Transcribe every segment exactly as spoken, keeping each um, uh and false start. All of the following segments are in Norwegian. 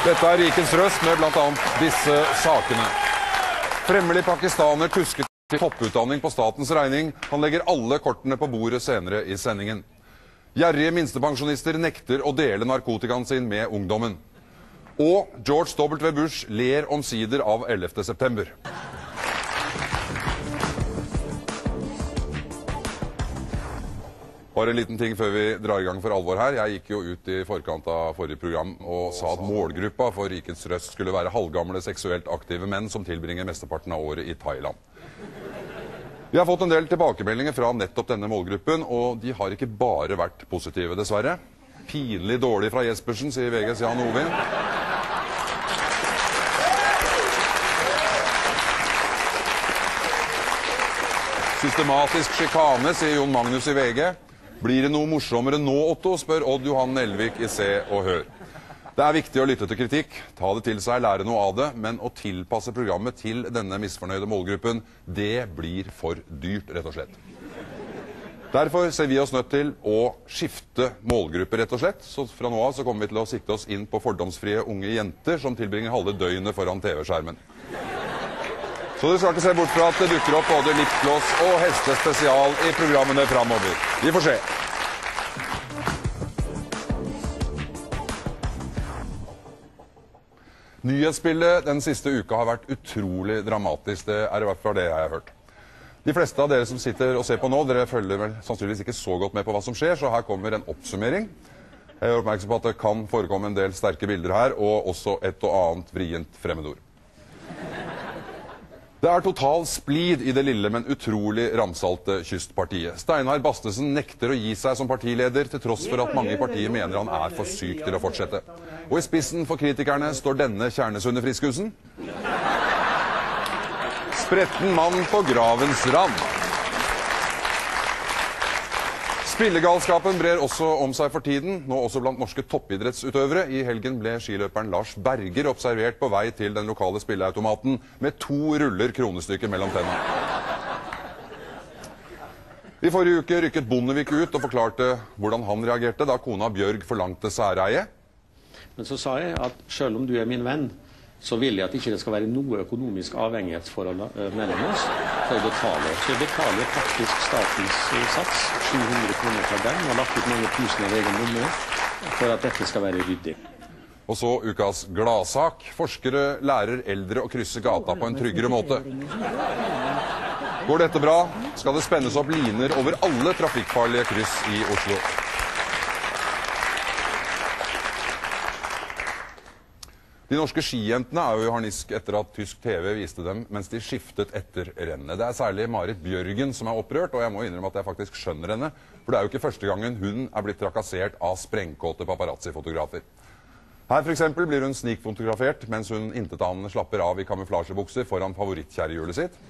Dette er Rikets Røst med blant annet disse sakene. Fremmelig pakistaner tusket til topputdanning på statens regning. Han legger alle kortene på bordet senere i sendingen. Gjerrige minstepensjonister nekter å dele narkotikaen sin med ungdommen. Og George W. Bush ler omsider av ellevte september. Bare en liten ting før vi drar i gang for alvor her. Jeg gikk jo ut i forkant av forrige program og sa at målgruppa for Rikets Røst skulle være halvgamle seksuelt aktive menn som tilbringer mesteparten av året i Thailand. Vi har fått en del tilbakemeldinger fra nettopp denne målgruppen, og de har ikke bare vært positive, dessverre. Pinlig dårlig fra Jespersen, sier V G's Jan Ovin. Systematisk sjikane, sier Jon Magnus i V G. Blir det noe morsommere nå, Otto, spør Odd Johan Nelvik i Se og Hør. Det er viktig å lytte til kritikk, ta det til seg, lære noe av det, men å tilpasse programmet til denne misfornøyde målgruppen, det blir for dyrt, rett og slett. Derfor ser vi oss nødt til å skifte målgruppe, rett og slett. Så fra nå av så kommer vi til å sikte oss inn på fordomsfrie unge jenter som tilbringer halve døgnet foran T V-skjermen. Så dere skal ikke se bort fra at det dukker opp både lipgloss og hestespesial i programmene fremover. Vi får se. Nyhetsbildet den siste uka har vært utrolig dramatisk. Det er i hvert fall det jeg har hørt. De fleste av dere som sitter og ser på nå, dere følger vel sannsynligvis ikke så godt med på hva som skjer, så her kommer en oppsummering. Jeg er oppmerksom på at det kan forekomme en del sterke bilder her, og også et og annet vrient fremmedord. Det er total splid i det lille, men utrolig ramsalte kystpartiet. Steinar Bastesen nekter å gi seg som partileder, til tross for at mange i partiet mener han er for syk til å fortsette. Og i spissen for kritikerne står denne kjernesunne friskusen. Spretten mann på gravens rand. Spillegalskapen brer også om seg for tiden, nå også blant norske toppidrettsutøvere. I helgen ble skiløperen Lars Berger observert på vei til den lokale spilleautomaten med to ruller kronestykker mellom tennene. I forrige uke rykket Bondevik ut og forklarte hvordan han reagerte da kona Bjørg forlangte særeie. Men så sa jeg at selv om du er min venn, så vil jeg at ikke det skal være noe økonomisk avhengighetsforhold mellom oss, for jeg betaler. Så jeg betaler faktisk statens sats, sju hundre kroner fra den, og lagt ut mange tusen av egen lomme for at dette skal være ryddig. Og så ukas gladsak. Forskere lærer eldre å krysse gata på en tryggere måte. Går dette bra, skal det spennes opp liner over alle trafikkfarlige kryss i Oslo. De norske skijentene er jo i harnisk etter at tysk T V viste dem mens de skiftet etter rennet. Det er særlig Marit Bjørgen som er opprørt, og jeg må innrømme at jeg faktisk skjønner henne, for det er jo ikke første gangen hun er blitt trakassert av sprengkåte paparazzi-fotografer. Her for eksempel blir hun snikfotografert mens hun intetanende slapper av i kamuflasjebukser foran favorittkjærehjulet sitt.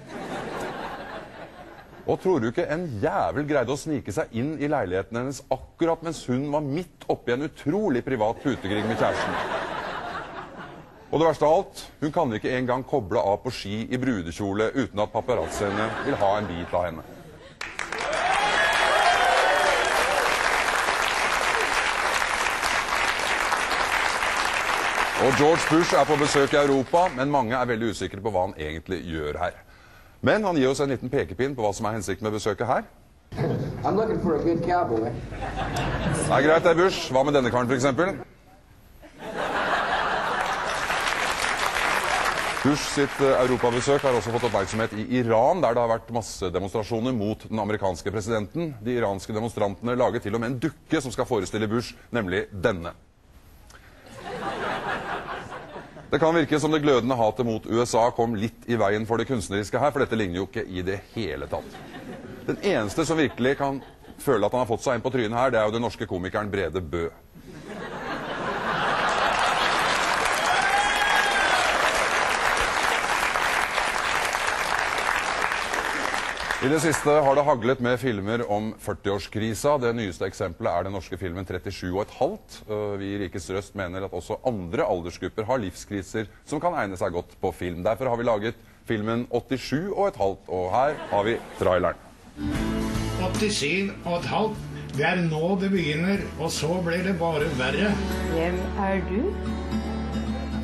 Og tror du ikke en jævel greide å snike seg inn i leiligheten hennes akkurat mens hun var midt oppe i en utrolig privat putekrig med kjæresten? Og det verste av alt, hun kan ikke engang koble av på ski i brudekjole uten at paparazziene vil ha en bit av henne. Og George Bush er på besøk i Europa, men mange er veldig usikre på hva han egentlig gjør her. Men han gir oss en liten pekepinn på hva som er hensikten med besøket her. I'm looking for a good cowboy. Det er greit, det er Bush. Hva med denne karen for eksempel? Bush sitt europabesøk har også fått oppmerksomhet i Iran, der det har vært masse demonstrasjoner mot den amerikanske presidenten. De iranske demonstrantene lager til og med en dukke som skal forestille Bush, nemlig denne. Det kan virke som det glødende hatet mot U S A kom litt i veien for det kunstneriske her, for dette ligner jo ikke i det hele tatt. Den eneste som virkelig kan føle at han har fått seg inn på trynet her, det er jo den norske komikeren Brede Bø. I det siste har det haglet med filmer om førtiårskrisa. Det nyeste eksempelet er den norske filmen trettisju og et halvt. Vi i Rikets Røst mener at også andre aldersgrupper har livskriser som kan egne seg godt på film. Derfor har vi laget filmen åttisju og et halvt, og her har vi traileren. åttisju og et halvt. Det er nå det begynner, og så blir det bare verre. Hvem er du?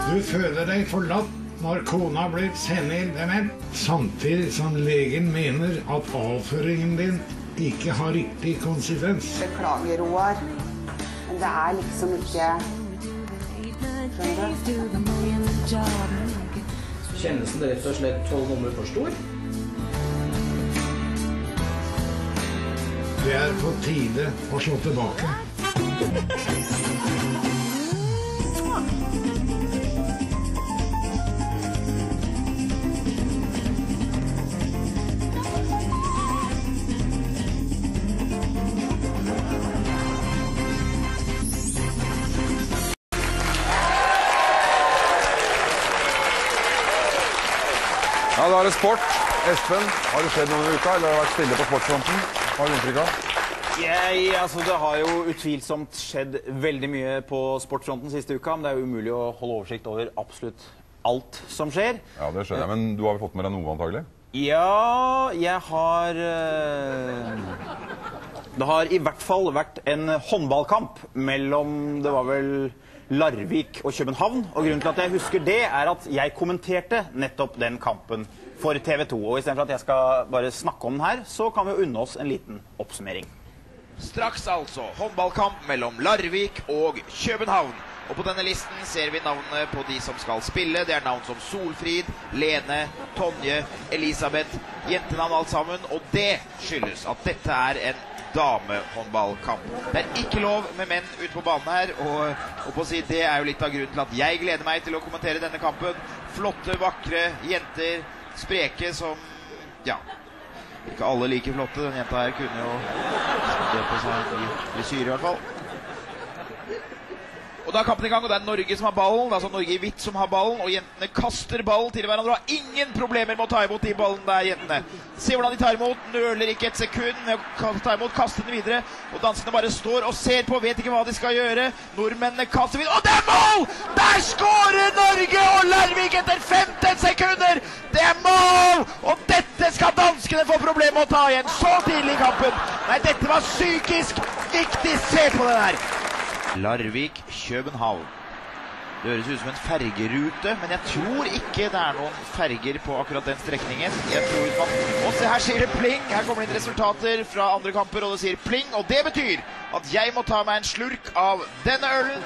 Du føler deg forlatt når kona blir senil dement, samtidig som legen mener at avføringen din ikke har riktig konsistens. Beklager, Roar, men det er liksom ikke... Kjennes den rett og slett tolv nummer for stor? Det er på tide å slå tilbake. Ja, da er det sport. Espen, har det skjedd noen uka, eller har det vært stille på sportsfronten? Har du inntrykk av? Jeg, altså, det har jo utvilsomt skjedd veldig mye på sportsfronten siste uka, men det er jo umulig å holde oversikt over absolutt alt som skjer. Ja, det skjønner jeg, men du har vel fått med deg noe antagelig? Ja, jeg har... øh, Det har i hvert fall vært en håndballkamp mellom, det var vel Larvik og København, og grunnen til at jeg husker det er at jeg kommenterte nettopp den kampen for T V to, og i stedet for at jeg skal bare snakke om den her, så kan vi unne oss en liten oppsummering. Straks altså håndballkamp mellom Larvik og København. Og på denne listen ser vi navnene på de som skal spille. Det er navn som Solfrid, Lene, Tonje, Elisabeth, jentenavn alt sammen. Og det skyldes at dette er en damehåndballkamp. Det er ikke lov med menn ute på banen her, og, og på å si, det er jo litt av grunnen til at jeg gleder meg til å kommentere denne kampen. Flotte, vakre jenter, spreke som, ja, ikke alle like flotte. Den jenta her kunne jo det på seg i frisyre i hvert fall. Og da er kampen i gang, og det er Norge som har ballen. Det er altså Norge i hvitt som har ballen, og jentene kaster ballen til hverandre og har ingen problemer med å ta imot de ballen der, jentene. Se hvordan de tar imot, nøler ikke et sekund med å ta imot, kaster den videre, og danskene bare står og ser på, vet ikke hva de skal gjøre. Nordmennene kaster videre, og det er mål! Der skårer Norge og Larvik etter femten sekunder! Det er mål! Og dette skal danskene få problemer med å ta igjen så tidlig i kampen. Nei, dette var psykisk viktig. Se på den her. Larvik, København. Det høres ut som en fergerute, men jeg tror ikke det er noen ferger på akkurat den strekningen. Jeg tror man... Og se, her sier det pling. Her kommer det inn resultater fra andre kamper, og det sier pling. Og det betyr at jeg må ta meg en slurk av denne ølen.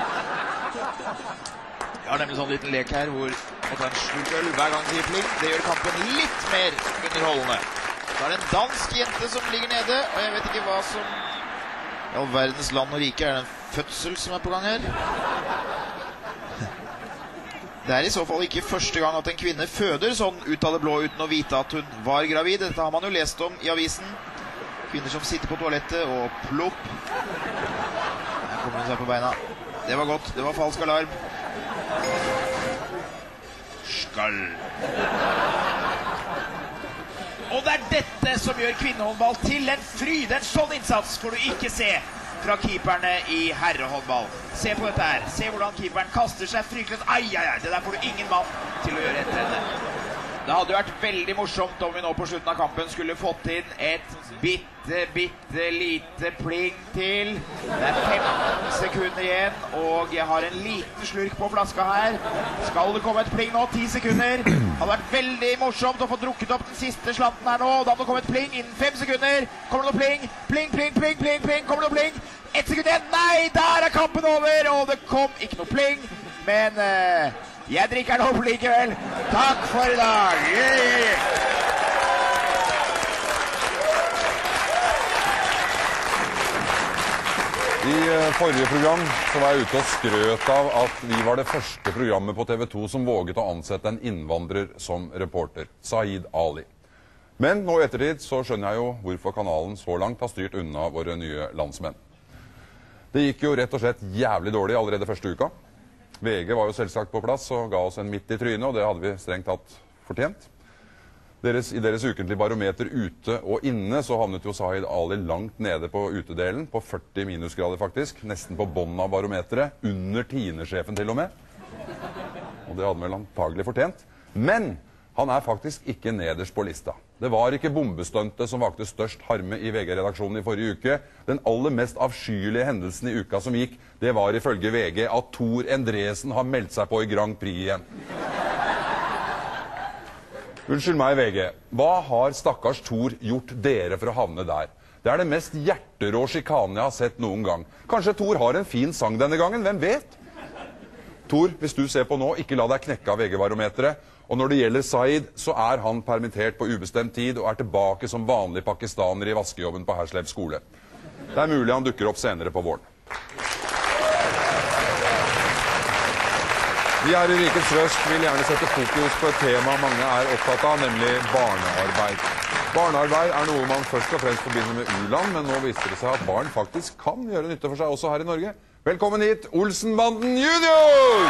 Jeg har nemlig sånn liten lek her hvor jeg tar en slurk øl hver gang det sier pling. Det gjør kampen litt mer underholdende. Så er det en dansk jente som ligger nede, og jeg vet ikke hva som... I all verdens land og rike er det en fødsel som er på gang her. Det er i så fall ikke første gang at en kvinne føder sånn ut av det blå uten å vite at hun var gravid. Dette har man jo lest om i avisen. Kvinner som sitter på toalettet og plopp. Her kommer hun seg på beina. Det var godt, det var falsk alarm. Skall. Og det er dette som gjør kvinnehåndball til en fryd. En sånn innsats får du ikke se fra keeperne i herrehåndball. Se på dette her. Se hvordan keeperen kaster seg fryktelig. Ai, ai, ai. Det der får du ingen mann til å gjøre etter henne. Det hadde vært veldig morsomt om vi nå på slutten av kampen skulle fått inn et bitte, bitte lite pling til. Det er femten sekunder igjen, og jeg har en liten slurk på flaska her. Skal det komme et pling nå? ti sekunder. Det hadde vært veldig morsomt å få drukket opp den siste slanten her nå. Da må det komme et pling innen fem sekunder. Kommer det noe pling? Pling, pling, pling, pling, pling. Kommer det noe pling? Ett sekund igjen. Nei, der er kampen over, og det kom ikke noe pling. Men... Uh, Jeg drikker den opp likevel. Takk for i dag. Yeah. I forrige program så var jeg ute og skrøt av at vi var det første programmet på T V to som våget å ansette en innvandrer som reporter, Zaid Ali. Men nå i ettertid så skjønner jeg jo hvorfor kanalen så langt har styrt unna våre nye landsmenn. Det gikk jo rett og slett jævlig dårlig allerede første uka. V G var jo selvsagt på plass og ga oss en midt i trynet, og det hadde vi strengt tatt fortjent. Deres, I deres ukentlige barometer ute og inne så havnet jo Zaid Ali langt nede på utedelen, på førti minusgrader faktisk, nesten på bånden av barometeret, under tiendesjefen til og med. Og det hadde vel antagelig fortjent. Men han er faktisk ikke nederst på lista. Det var ikke bombestuntet som vakte størst harme i V G-redaksjonen i forrige uke. Den aller mest avskyelige hendelsen i uka som gikk, det var ifølge V G at Tor Endresen har meldt seg på i Grand Prix igjen. Unnskyld meg, V G. Hva har stakkars Tor gjort dere for å havne der? Det er det mest hjerterå sjikanen jeg har sett noen gang. Kanskje Tor har en fin sang denne gangen, hvem vet? Tor, hvis du ser på nå, ikke la deg knekke av V G-barometeret. Og når det gjelder Saeed, så er han permittert på ubestemt tid og er tilbake som vanlig pakistaner i vaskejobben på Herslev skole. Det er mulig han dukker opp senere på våren. Vi her i Rikets Røst vil gjerne sette fokus på et tema mange er opptatt av, nemlig barnearbeid. Barnearbeid er noe man først og fremst forbinder med u-land, men nå viser det seg at barn faktisk kan gjøre nytte for seg også her i Norge. Velkommen hit, Olsenbanden Junior!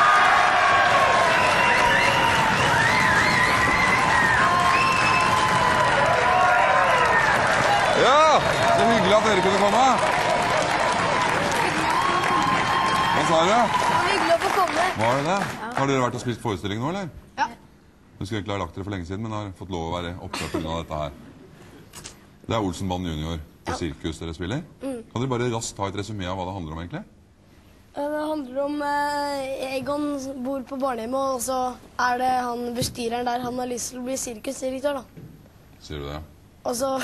Ja, så hyggelig at dere kunne komme. Hva sa dere? Det var hyggelig å få komme. Var det det? Har dere vært og spist forestilling nå, eller? Ja. Du skulle egentlig ha lagt dere for lenge siden, men har fått lov å være opptatt på grunn av dette her. Det er Olsenbanden Junior på Sirkus dere spiller. Mm. Kan dere bare raskt ta et resumé av hva det handler om, egentlig? Det handler om eh, Egon som bor på barnehjemmet, og så er det han bestyreren der. Han har lyst til å bli sirkusdirektør, da. Sier du det? Og så...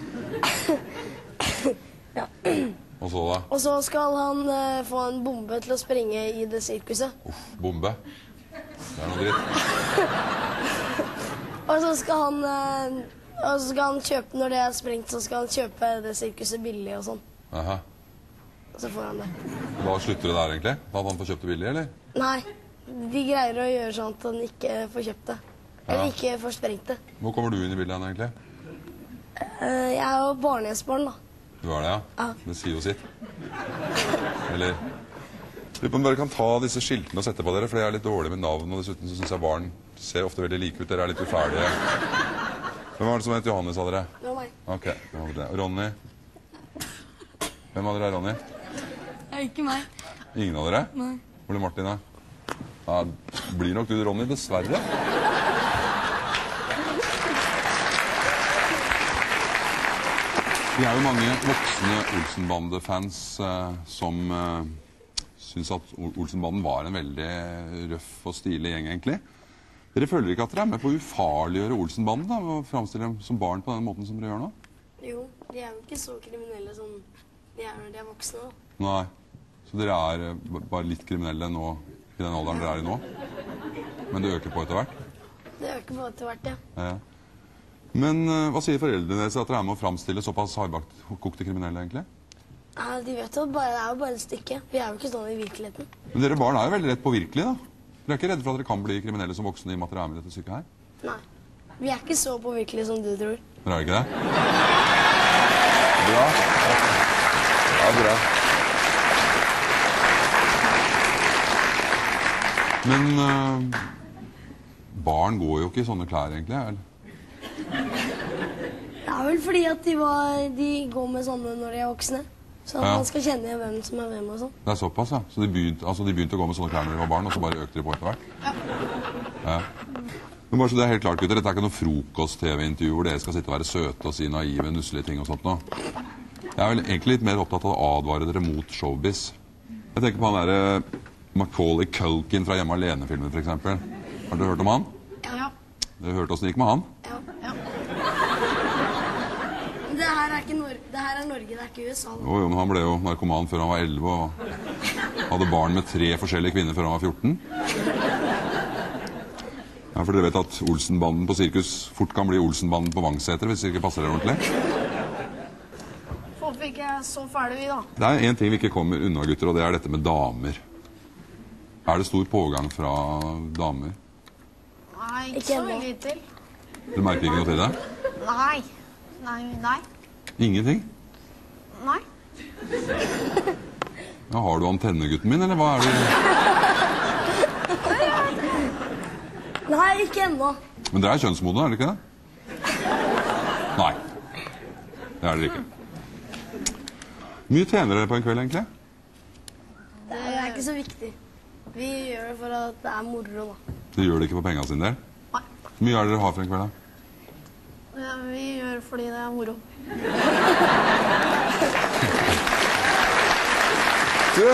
ja. Og så da? Og så skal han eh, få en bombe til å sprenge i det sirkuset. Uff, bombe. Det er noe dritt. Og så skal han... Eh, og så skal han kjøpe, når det er sprengt, så skal han kjøpe det sirkuset billig og sånn. Aha. Og så får han det. Da slutter det der, egentlig? Da han får kjøpt det billig, eller? Nei, de greier å gjøre sånn at han ikke får kjøpt det. Eller Ja. ikke får sprengt det. Hvor kommer du inn i bildet, egentlig? Eh, jeg er jo barnehjemsbarn, da. Du er det, ja? Ja. Det sier jo sitt. Eller... Lurer på om dere kan ta disse skiltene og sette på dere, for jeg er litt dårlig med navn, og dessuten så synes jeg barn ser ofte veldig like ut. Dere er litt uferdige. Hvem var det som het Johannes, sa dere? Det var meg. Ok, det var det. Ronny? Hvem av dere er Ronny? Det er ikke meg. Ingen av dere? Nei. Hvor er Martin, da? Ja, blir nok du Ronny, dessverre. Vi er jo mange voksne Olsenbande-fans eh, som eh, synes at Olsenbanden var en veldig røff og stilig gjeng, egentlig. Dere føler ikke at dere er med på å ufarliggjøre Olsenbanden, da, og fremstille dem som barn på den måten som dere gjør nå? Jo, de er jo ikke så kriminelle som de er når de er voksne, da. Nei. Så dere er eh, bare litt kriminelle nå, i den alderen dere er i nå? Men det øker på etter hvert? Det øker på etter hvert, ja. Ja. Men uh, hva sier foreldrene deres at dere er med å fremstille såpass hardbakte kriminelle, egentlig? Ja, de vet jo at bare, det er jo bare et stykke. Vi er jo ikke sånn i virkeligheten. Men dere barn er jo veldig rett på virkelig, da. Dere er ikke redde for at dere kan bli kriminelle som voksne i og med at dere er med i dette stykket her? Nei. Vi er ikke så på virkelig som du tror. Dere er ikke det? Bra. Ja, bra. Men uh, barn går jo ikke i sånne klær, egentlig, eller? Det er vel fordi at de, var, de går med sånne når de er voksne. Så Ja. man skal kjenne igjen hvem som er hvem og sånn. Det er såpass, ja. Så de begynte, altså de begynte å gå med sånne klær når de var barn, og så bare økte de på etter hvert? Ja. Men bare så det er helt klart, gutter, dette er ikke noe frokost-tv-intervju hvor dere skal sitte og være søte og si naive, nusselige ting og sånt nå. Jeg er vel egentlig litt mer opptatt av å advare dere mot showbiz. Jeg tenker på han der Macaulay Culkin fra Hjemme Alene-filmen, for eksempel. Har dere hørt om han? Ja. Dere hørte hvordan det gikk med han? Ja. ja. Det her er ikke Norge, det her er Norge, det er ikke U S A. Jo, jo, men han ble jo narkoman før han var elleve og hadde barn med tre forskjellige kvinner før han var fjorten. Ja, for dere vet at Olsenbanden på Sirkus fort kan bli Olsenbanden på Vangseter hvis det ikke passer dere ordentlig. Håper ikke er så fæle vi, da. Det er en ting vi ikke kommer unna, gutter, og det er dette med damer. Er det stor pågang fra damer? Nei, ikke, Ikke så ennå. mye til. Dere merker ikke noe til det? Nei. Nei, nei. Ingenting? Nei. Ja, har du antenne, gutten min, eller hva er det? Nei, ikke ennå. Men dere er kjønnsmodne, er dere ikke det? Nei. Det er dere ikke. Mye tjener dere på en kveld, egentlig? Det er ikke så viktig. Vi gjør det for at det er moro, da. Dere gjør det ikke for pengene sine del? Nei. Hvor mye er det dere har for en kveld, da? Ja, vi gjør det fordi det er moro. Du,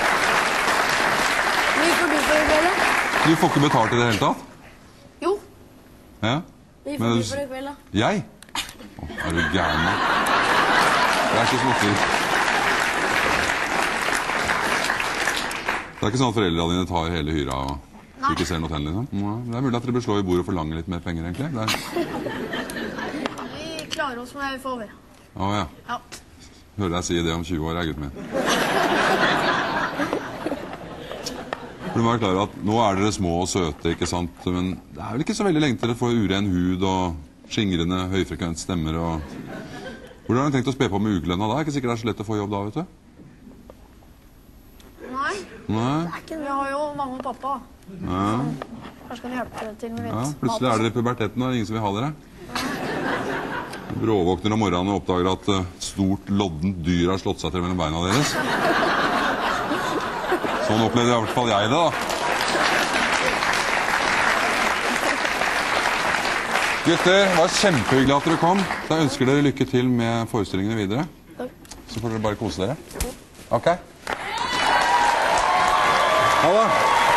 Vi får du for i kveld, da. du får ikke betalt i det hele tatt? Jo. Ja? Vi Men får du- du for i kveld, da. Jeg? Å, er du gæren nå? Det er ikke småtteri. Det er ikke sånn at foreldrene dine tar hele hyra og du ikke ser noe til, liksom? Nei, det er mulig at dere bør slå i bordet og forlange litt mer penger, egentlig. Det er... Vi klarer oss med det vi får over. Å ja. Ja. Hører deg si det om tjue år, jeg, gutten min. For du må være klar over at nå er dere små og søte, ikke sant? Men det er vel ikke så veldig lenge til dere får uren hud og skingrende, høyfrekvent stemmer og... Hvordan har dere tenkt å spe på med ukelønna da? Er ikke sikkert det er så lett å få jobb da, vet du? Nei. Nei? Vi har jo mamma og pappa. Ja. Kanskje kan hjelpe til med litt Ja, plutselig er dere i puberteten og ingen som vil ha dere. Bråvåkner om morgenen og oppdager at uh, stort, loddent dyr har slått seg til mellom beina deres. Sånn opplevde i hvert fall jeg det, da. Gutter, det var kjempehyggelig at dere kom. Da ønsker dere lykke til med forestillingene videre. Så får dere bare kose dere. Ok? Ha det!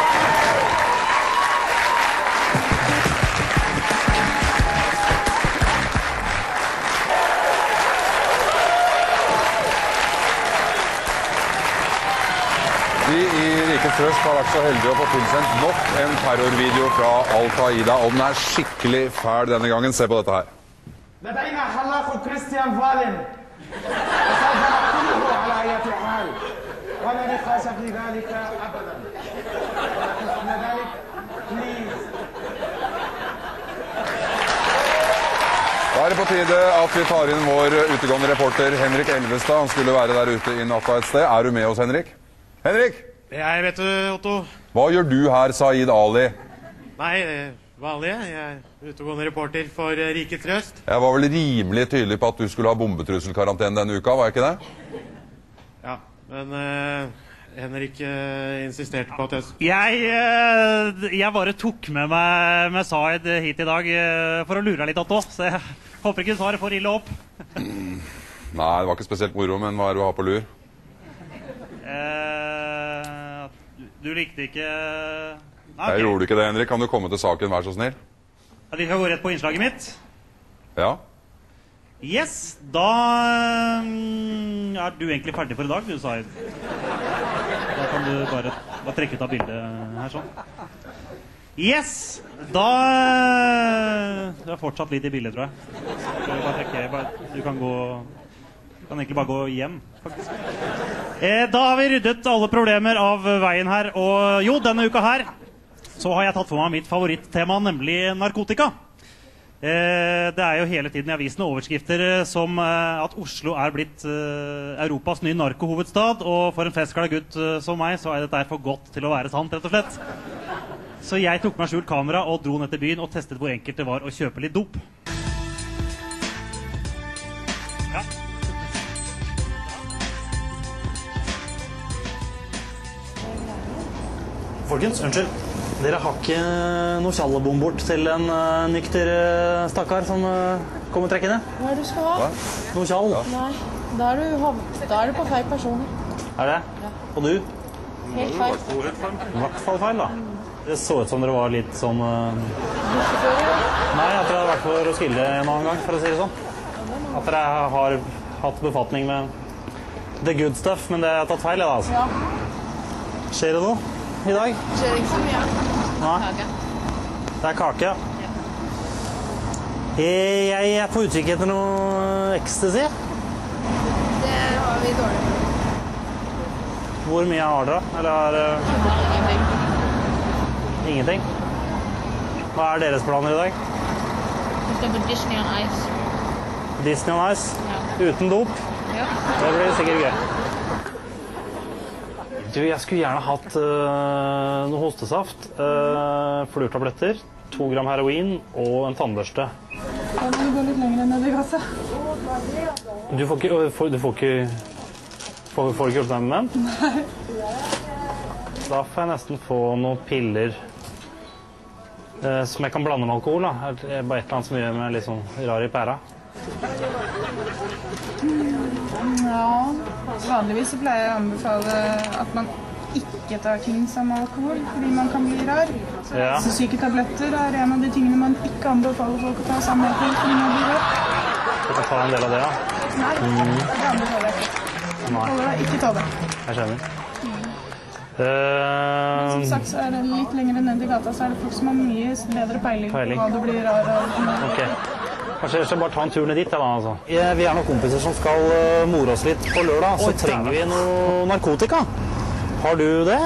Vi i Rikets Trøst har vært så heldige å få tilsendt nok en terrorvideo fra Al-Qaida, og den er skikkelig fæl denne gangen. Se på dette her. لدينا حلاق كريستيان فالن وسوف نقتله على أي حال ولا نقاش في ذلك أبدا قبل ذلك بليز Da er det på tide at vi tar inn vår utegående reporter Henrik Elvestad. Han skulle være der ute i natta et sted. Er du med oss, Henrik? Henrik! Jeg vet du, Otto. Hva gjør du her, Saeed Ali? Nei, vanlig. Jeg er utegående reporter for Rikets Trøst. Jeg var vel rimelig tydelig på at du skulle ha bombetrusselkarantene denne uka, var jeg ikke det? Ja, men uh, Henrik uh, insisterte på at jeg... Jeg, uh, jeg bare tok med meg med Saeed hit i dag uh, for å lure deg litt, Otto. Så jeg håper ikke du tar det for ille opp. Nei, det var ikke spesielt moro, men hva er det du har på lur? Uh, du likte ikke... Nei, Jeg ok. gjorde ikke det, Henrik. Kan du komme til saken, vær så snill? Ja, vi skal gå rett på innslaget mitt. Ja? Yes, da um, er du egentlig ferdig for i dag, du, Saeed. Da kan du bare, bare trekke ut av bildet her sånn. Yes, da Du er fortsatt litt i bildet, tror jeg. Du, bare trekke, bare, du kan gå Du kan egentlig bare gå hjem, faktisk. Eh, da har vi ryddet alle problemer av veien her. Og jo, denne uka her så har jeg tatt for meg mitt favorittema, nemlig narkotika. Eh, det er jo hele tiden i avisene overskrifter som eh, at Oslo er blitt eh, Europas nye narkohovedstad, og for en festklar gutt eh, som meg, så er dette for godt til å være sant, rett og slett. Så jeg tok meg skjult kamera og dro ned til byen og testet hvor enkelt det var å kjøpe litt dop. Ja. Folkens, unnskyld. Dere har ikke noe tjallebom bort til en uh, nykter uh, stakkar som uh, kommer trekkende? Hva er det du skal ha? Noe tjall? Nei, da er, du, hav- da er du på feil person. Er det? Ja. Og du? Helt feil. I hvert fall feil, da. Det så ut som dere var litt sånn... Uh... Nei, at dere hadde vært på Roskilde en annen gang, for å si det sånn. At dere har hatt befatning med the good stuff, men det har tatt feil, ja, altså. Ja. Skjer det noe i dag? Skjer ikke så mye. Nei. Kake. Det er kake, ja. Eh, Jeg er på utkikk etter noe ecstasy. Det har vi dårlig med. Hvor mye har dere? Eller er det ingenting? Hva er deres planer i dag? Vi skal på Disney on Ice. Disney on Ice? Ja. Uten dop? Ja. Det blir sikkert gøy. Du, jeg skulle gjerne hatt uh, noe hostesaft, uh, flurtabletter, to gram heroin og en tannbørste. Da må du gå litt lenger ned i glasset. Du får ikke, får, du får ikke, får, får ikke gjort deg med den? Nei. Da får jeg nesten få noen piller. eh, som jeg kan blande med alkohol, da. Er det bare et eller annet som gjør meg litt sånn rar i pæra? Ja, vanligvis så pleier jeg å anbefale at man ikke tar ting som alkohol, fordi man kan bli rar. Ja. Så syke tabletter er en av de tingene man ikke anbefaler folk å ta sammen med alkohol, fordi man blir rar. Jeg kan ta en del av det, ja. Nei, Mm. det anbefaler jeg ikke. Nei. Ikke ta det. Jeg skjønner. Men Uh, som sagt så er det litt lenger ned i gata, så er det folk som har mye bedre peiling, Peiling. på hva du blir rar av. ok. Kanskje jeg skal bare ta en tur ned dit, ja, da, altså. Ja, vi er noen kompiser som skal uh, more oss litt på lørdag, så Oi, trenger vi noe narkotika. Har du det?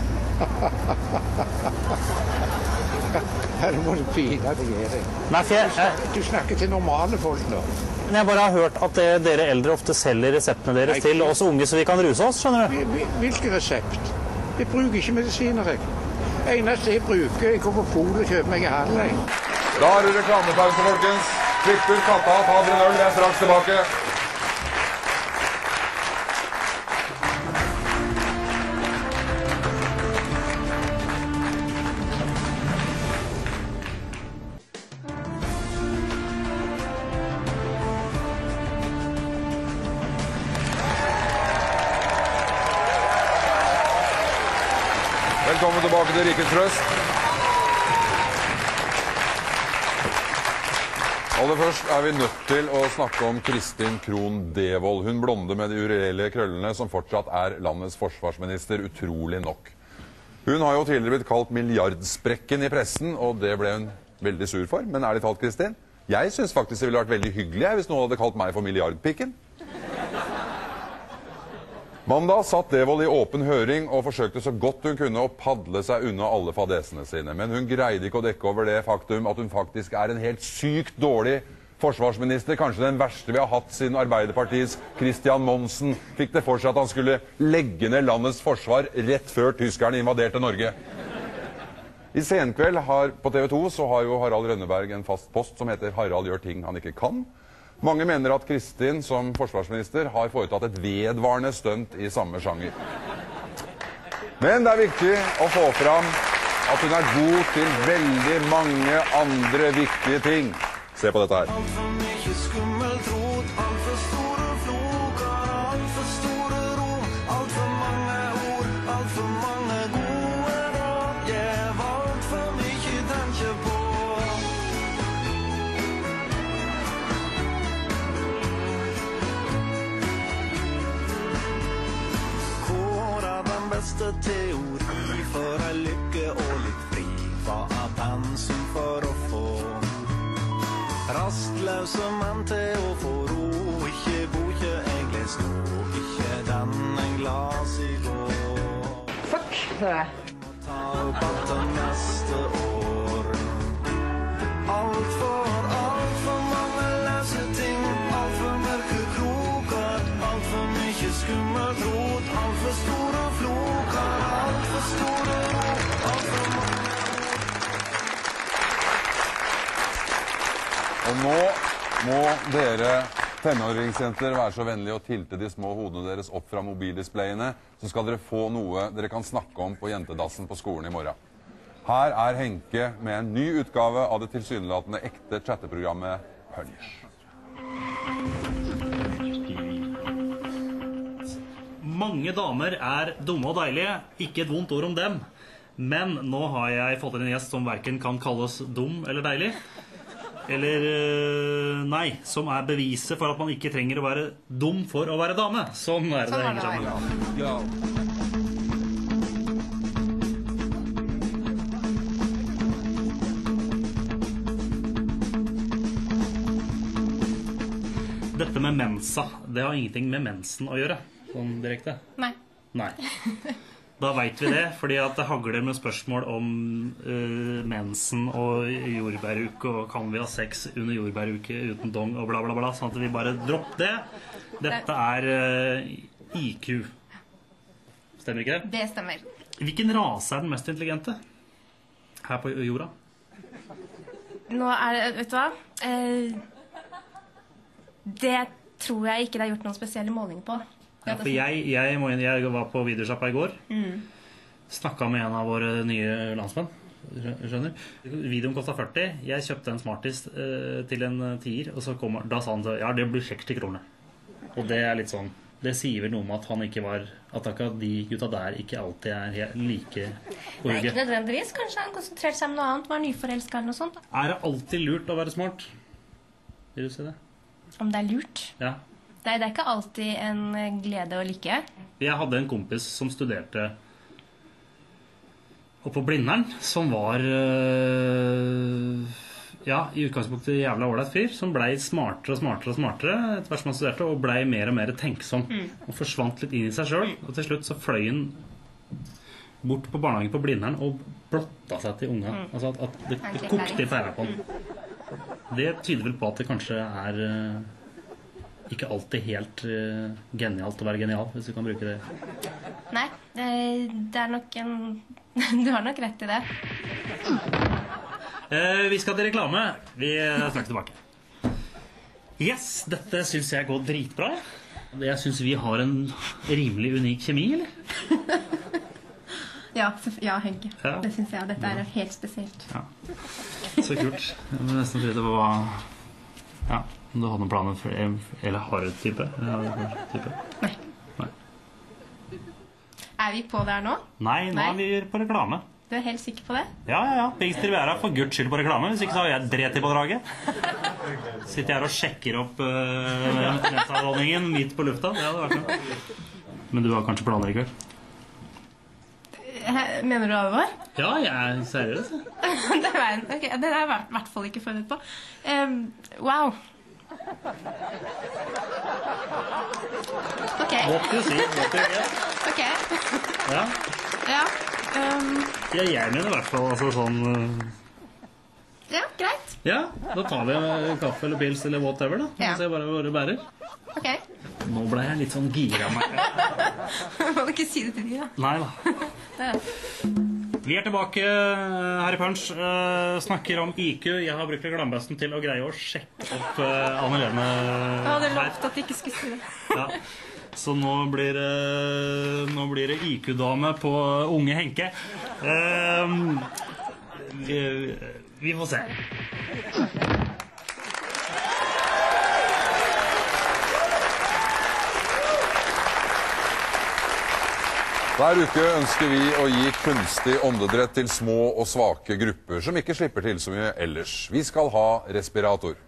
Her må du pine deg, Erik. Nei, for jeg, jeg, Du snakker til normale folk nå. men jeg bare har hørt at det, dere eldre ofte selger reseptene deres til oss unge, så vi kan ruse oss, skjønner du? Hvil- hvil- Hvilken resept? Jeg bruker ikke medisiner, jeg. Eneste jeg bruker, jeg går på polet og kjøper meg en halv, jeg. Da er det reklamepause, folkens. Klipp ut katta, ta dere en øl, vi er straks tilbake. Velkommen tilbake til Rikets Trøst. Aller først er vi nødt til å snakke om Kristin Krohn Devold. Hun blonde med de ureelle krøllene som fortsatt er landets forsvarsminister, utrolig nok. Hun har jo tidligere blitt kalt milliardsprekken i pressen, og det ble hun veldig sur for. Men ærlig talt, Kristin, jeg synes faktisk det ville vært veldig hyggelig hvis noen hadde kalt meg for milliardpikken. Mandag satt Devold i åpen høring og forsøkte så godt hun kunne å padle seg unna alle fadesene sine. Men hun greide ikke å dekke over det faktum at hun faktisk er en helt sykt dårlig forsvarsminister. Kanskje den verste vi har hatt siden Arbeiderpartiets Christian Monsen fikk det for seg at han skulle legge ned landets forsvar rett før tyskerne invaderte Norge. I Senkveld har, på T V to så har jo Harald Rønneberg en fast post som heter Harald gjør ting han ikke kan. Mange mener at Kristin som forsvarsminister har foretatt et vedvarende stunt i samme sjanger. Men det er viktig å få fram at hun er god til veldig mange andre viktige ting. Se på dette her. Altfor mye skummelt rot, altfor store floker, altfor store rom, altfor mange ord, altfor mange gode råd. Jeg valgt for mye tenke på. Hvor er den beste teori for ei lykke og litt fri? Hva er pensum for å få? Rastløse menn til å få ro. Ikke boke jeg les nå, ikke den jeg las i går. Fuck, sa jeg. Ta opp alt det neste år. Alt for, alt for mange løse ting. Alt for mørke kroker. Alt for mye skummelt rot. Alt for store floker. Alt for store rot. Alt for mange. Og nå må dere tenåringsjenter være så vennlige å tilte de små hodene deres opp fra mobildisplayene, så skal dere få noe dere kan snakke om på jentedassen på skolen i morgen. Her er Henke med en ny utgave av det tilsynelatende ekte chatteprogrammet Punch. Mange damer er dumme og deilige, ikke et vondt ord om dem. Men nå har jeg fått inn en gjest som hverken kan kalles dum eller deilig. Eller øh, nei, som er beviset for at man ikke trenger å være dum for å være dame. Sånn er det det henger sammen. Dette med mensa, det har ingenting med mensen å gjøre, sånn direkte. Nei. Nei. Da vet vi det, fordi at det hagler med spørsmål om uh, mensen og jordbæruke, og kan vi ha sex under jordbæruke uten dong og bla bla bla, sånn at vi bare dropper det. Dette er uh, I Q. Stemmer ikke det? Det stemmer. Hvilken rase er den mest intelligente her på jorda? Nå er det, vet du hva? Eh, det tror jeg ikke det er gjort noen spesielle målinger på. Ja, for jeg, jeg, må, jeg var på videosjappa i går. Mm. Snakket med en av våre nye landsmenn. skjønner. Videoen kostet førti, jeg kjøpte en Smarties eh, til en tier, og så kommer, da sa han så, ja, det blir seksti kroner. Og det er litt sånn, det sier vel noe om at han ikke var, at akkurat de gutta der ikke alltid er helt like Nei, ikke nødvendigvis. Kanskje han konsentrerte seg om noe annet, var nyforelsket eller noe sånt. Er det alltid lurt å være smart? Vil du si det? Om det er lurt? Ja. Nei, det er ikke alltid en glede å like. Jeg hadde en kompis som studerte oppe på Blindern, som var øh, ja, i utgangspunktet jævla ålreit fyr, som ble smartere og smartere og smartere etter hvert som han studerte, og ble mer og mer tenksom. Mm. Og forsvant litt inn i seg selv, og til slutt så fløy han bort på barnehagen på Blindern og blotta seg til unga. Mm. Altså at, at det, det kokte i pæra på han. Det tyder vel på at det kanskje er øh, ikke alltid helt uh, genialt å være genial, hvis du kan bruke det. Nei, det er nok en... Du har nok rett i det. Uh, vi skal til reklame. Vi er straks tilbake. Yes, dette synes jeg går dritbra. Jeg synes vi har en rimelig unik kjemi, eller? Ja, ja Henke. Ja. Det synes jeg. Dette er helt spesielt. Ja. Så kult. Jeg må nesten tro det var... Ja. Om du har noen planer for eller har du type? type? Nei. Nei. Er vi på der nå? Nei, nå Nei. er vi på reklame. Du er helt sikker på det? Ja, ja, ja. Pigs til Vera for guds skyld på reklame. Hvis ikke så har jeg dret i på draget. Sitter jeg her og sjekker opp uh, nettavholdningen midt på lufta. Det hadde vært noe. Men du har kanskje planer i kveld? Mener du alvor? Ja, jeg er seriøs. det, var en, okay, det er jeg i hvert fall ikke forberedt på. Um, wow. Ok. What you see, what you get. Ok. Ja. Ja. Um, ja, jeg mener i hvert fall altså sånn... Uh... Ja, greit. Ja, da tar vi en kaffe eller pils eller whatever da. Ja. Så jeg bare hvor det bærer. Ok. Nå ble jeg litt sånn gira meg. Må du ikke si det til de da? Nei da. Det. Vi er tilbake her i Punch. Uh, snakker om I Q. Jeg har brukt reklamebøssen til å greie å sjekke opp uh, Anne-Lene Jeg hadde lovt at de ikke skulle si det. Ja. Så nå blir, uh, nå blir det I Q-dame på unge Henke. Uh, vi, vi får se. Hver uke ønsker vi å gi kunstig åndedrett til små og svake grupper som ikke slipper til så mye ellers. Vi skal ha respirator.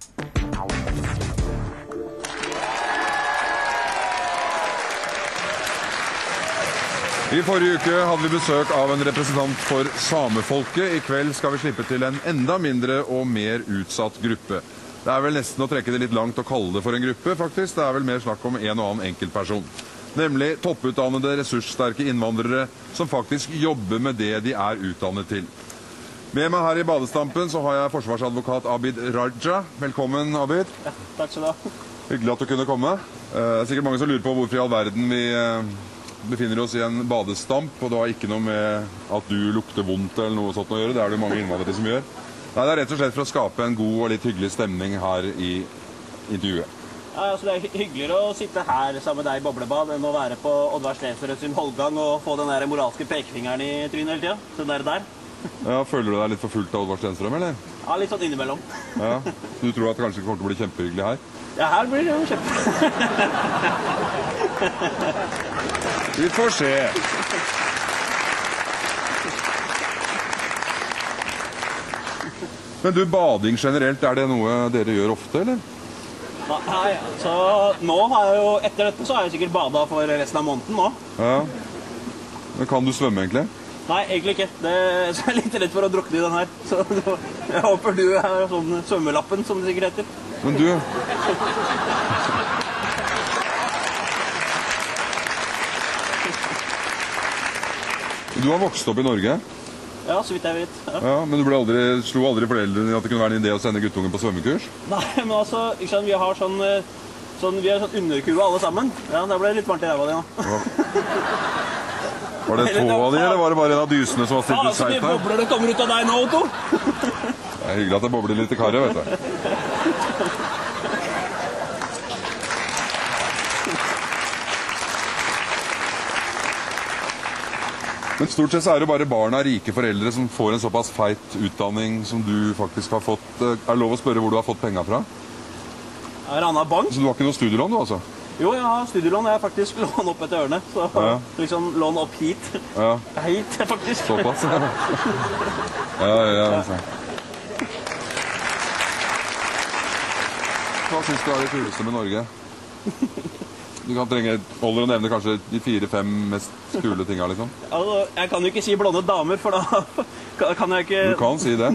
I forrige uke hadde vi besøk av en representant for samefolket. I kveld skal vi slippe til en enda mindre og mer utsatt gruppe. Det er vel nesten å trekke det litt langt å kalle det for en gruppe, faktisk. Det er vel mer snakk om en og annen enkeltperson. Nemlig topputdannede, ressurssterke innvandrere som faktisk jobber med det de er utdannet til. Med meg her i badestampen så har jeg forsvarsadvokat Abid Raja. Velkommen, Abid. Ja, takk skal du ha. Hyggelig at du kunne komme. Det er sikkert mange som lurer på hvorfor i all verden vi befinner oss i en badestamp, og det har ikke noe med at du lukter vondt eller noe sånt å gjøre. Det er det mange innvandrere som gjør. Nei, det er rett og slett for å skape en god og litt hyggelig stemning her i intervjuet. Ja, altså det er hyggeligere å sitte her sammen med deg i boblebad enn å være på Oddvar Stensrud sin holdgang og få den der moralske pekefingeren i trynet hele tiden. Den der der. Ja, føler du deg litt forfulgt av Oddvar Stensrud, eller? Ja, litt sånn innimellom. Ja, du tror at det kanskje kommer til å bli kjempehyggelig her? Ja, her blir det jo kjempe. Vi får se. Men du, bading generelt, er det noe dere gjør ofte, eller? Nei, så nå har jeg jo, etter dette så har jeg sikkert badet for resten av måneden nå. Ja. Men kan du svømme egentlig? Nei, egentlig ikke. Det, så jeg er litt redd for å drukne i den her. Så jeg håper du er sånn svømmelappen, som det sikkert heter. Men du... Du har vokst opp i Norge? Ja, så vidt jeg vet. Ja. Ja, men du ble aldri, slo aldri foreldrene at det kunne være en idé å sende guttungen på svømmekurs? Nei, men altså, ikke sant, vi har sånn, sånn, vi har sånn underkurve alle sammen. Ja, da ble det litt varmt i ræva di nå. Ja. Var det to av de, eller var det bare en av dysene som var stilt ut seg? Ja, så mye bobler det kommer ut av deg nå, Otto. Det er hyggelig at det bobler litt i karret, vet du. Men stort sett så er det bare barn av rike foreldre som får en såpass feit utdanning som du faktisk har fått. Er det lov å spørre hvor du har fått penger fra? Rana Bank. Så du har ikke noe studielån du, altså? Jo, jeg har studielån. Jeg har faktisk lån opp etter ørene. Så ja. liksom lån opp hit. Ja. Hit, faktisk. Såpass, ja. Ja, ja, ja. Hva synes du er det kuleste med Norge? Du kan trenge, holder å nevne kanskje de fire-fem mest kule tingene, liksom. Altså, jeg kan jo ikke si blonde damer, for da kan jeg ikke... Du kan si det.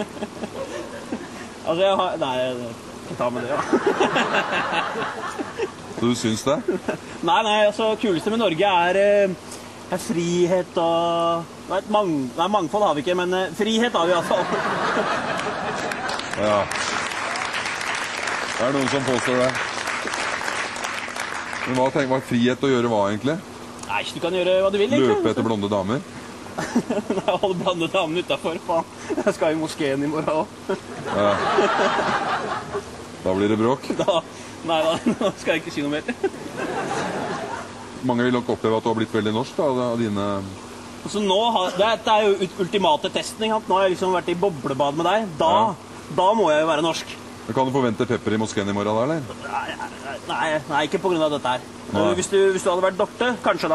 Altså, jeg har... Nei, jeg tar med det, ja. Så du synes det? Nei, nei, altså, kuleste med Norge er, er frihet og... Nei, mang... nei, mangfold har vi ikke, men frihet har vi i hvert fall. Ja. Det er noen som påstår det. Men hva tenker du, frihet å gjøre hva egentlig? Nei, du kan gjøre hva du vil, egentlig. Løpe etter blonde damer? Nei, holde blonde damene utenfor, faen. Jeg skal i moskeen i morgen også. Ja. Da blir det bråk? Da, nei da, nå skal jeg ikke si noe mer. Mange vil nok oppleve at du har blitt veldig norsk da, av dine... Så nå har, dette er jo ultimate testen, ikke sant? Nå har jeg liksom vært i boblebad med deg. Da, ja. Da må jeg jo være norsk. Men kan du forvente pepper i moskeen i morgen da, eller? Nei, nei, nei, ikke på grunn av dette her. Hvis du, hvis du hadde vært doktor, kanskje da.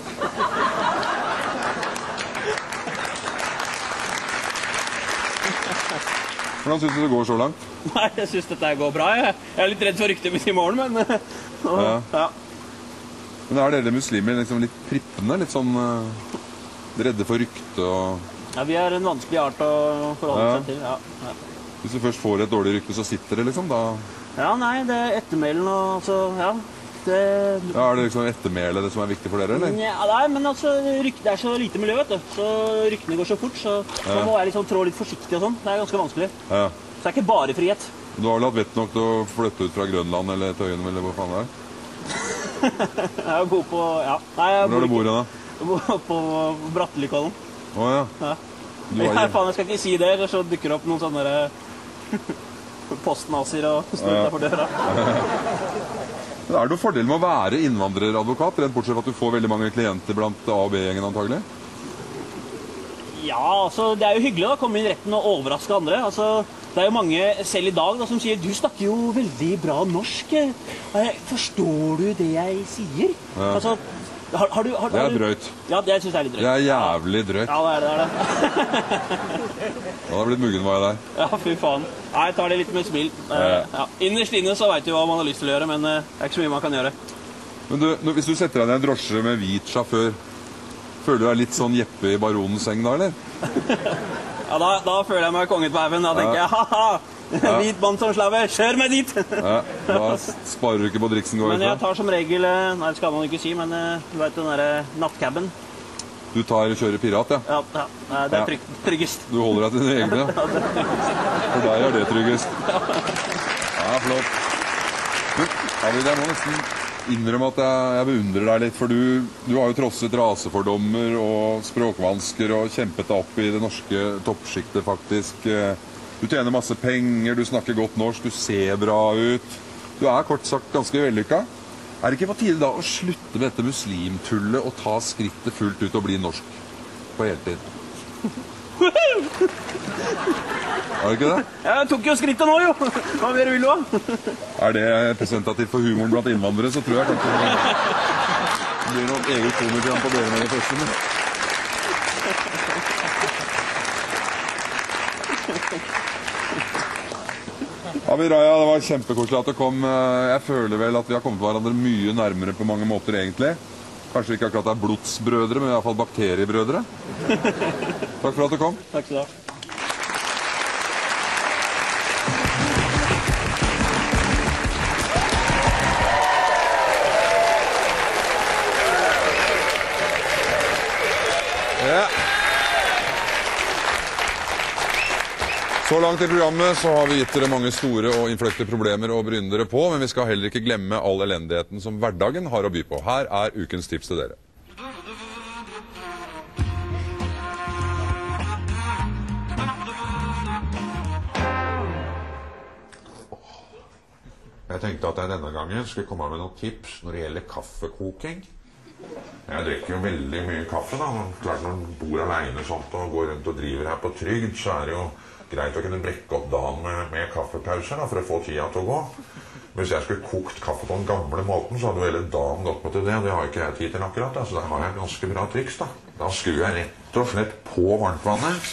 Hvordan synes du det går så langt? Nei, jeg synes dette går bra. Jeg er litt redd for ryktet mitt i morgen, men... Ja. Ja. Men er dere muslimer liksom litt prippende? Litt sånn uh, redde for rykte og... Ja, vi er en vanskelig art å forholde ja. seg til, ja. Ja. Hvis du først får et dårlig rykte, så sitter det liksom, da... Ja, nei, det er ettermelen og, altså, ja, det... Ja, er det liksom ettermele det som er viktig for dere, eller? Ja, nei, men altså, rykt, det er så lite miljø, vet du. Så ryktene går så fort, så ja. Man må jeg liksom trå litt forsiktig og sånn. Det er ganske vanskelig. Ja. Så det er ikke bare frihet. Du har vel hatt vett nok til å flytte ut fra Grønland eller Tøyen, eller hva faen det er? Jeg er god på, ja. Nei, jeg Hvor er du bor da? Jeg bor på Brattelikollen. Åja. Ja. Du Nei, faen, jeg skal ikke si det, så dukker opp noen sånne postnazier og snur deg for døra. Men er det noen fordel med å være innvandreradvokat, rent bortsett fra at du får veldig mange klienter blant A og B-gjengen antagelig? Ja, altså, det er jo hyggelig da, å komme inn i retten og overraske andre. Altså, det er jo mange selv i dag da, som sier, du snakker jo veldig bra norsk. Forstår du det jeg sier? Ja. Altså, har, har du, har, det er har du... drøyt. Ja, det synes jeg er litt drøyt. Det er jævlig drøyt. Ja, det er det, det er det. Da har det blitt muggen hva jeg der. Ja, fy faen. Nei, jeg tar det litt med smil. Ja. Ja. Innerst inne så vet du hva man har lyst til å gjøre, men det er ikke så mye man kan gjøre. Men du, hvis du setter deg i en drosje med hvit sjåfør, føler du deg litt sånn Jeppe i baronens seng da, eller? Ja, da, da føler jeg meg konget på haugen. Da tenker jeg, haha, ja. Hvit mann som slave, kjør meg dit! Ja, da sparer du ikke på driksen går ut. Men jeg tar som regel, nei det skal man ikke si, men du vet den der nattcabben. Du tar kjører pirat, ja? Ja, ja. Det er trygg, tryggest. Du holder deg til dine egne, ja? For deg er det tryggest. Ja, flott. Du, Arvid, jeg må nesten innrømme at jeg, jeg beundrer deg litt, for du, du har jo trosset rasefordommer og språkvansker og kjempet deg opp i det norske toppskiktet, faktisk. Du tjener masse penger, du snakker godt norsk, du ser bra ut. Du er kort sagt ganske vellykka. Er det ikke på tide da å slutte med dette muslimtullet og ta skrittet fullt ut og bli norsk på heltid? Er det ikke det? Jeg tok jo skrittet nå, jo! Hva mer vil du ha? Er det representativt for humoren blant innvandrere, så tror jeg kanskje det blir noen eget komiprogram på dere med det første. Abid Raja, det var kjempekoselig at du kom. Jeg føler vel at vi har kommet hverandre mye nærmere på mange måter egentlig. Kanskje ikke akkurat er blodsbrødre, men i hvert fall bakteriebrødre. Takk for at du kom. Takk skal du ha. Ja. Så langt i programmet så har vi gitt dere mange store og innfløkte problemer å bryne dere på, men vi skal heller ikke glemme all elendigheten som hverdagen har å by på. Her er ukens tips til dere. Jeg tenkte at jeg denne gangen skulle komme med noen tips når det gjelder kaffekoking. Jeg drikker jo veldig mye kaffe da. Klart når man bor alene sånt og går rundt og driver her på trygd, så er det jo greit å kunne brekke opp dagen med, med kaffepauser da, for å få tida til å gå. Hvis jeg skulle kokt kaffe på den gamle måten, så hadde jo hele dagen gått med til det. Det har ikke jeg tid til akkurat, da, så da har jeg ganske bra triks da. Da skrur jeg rett og slett på varmtvannet.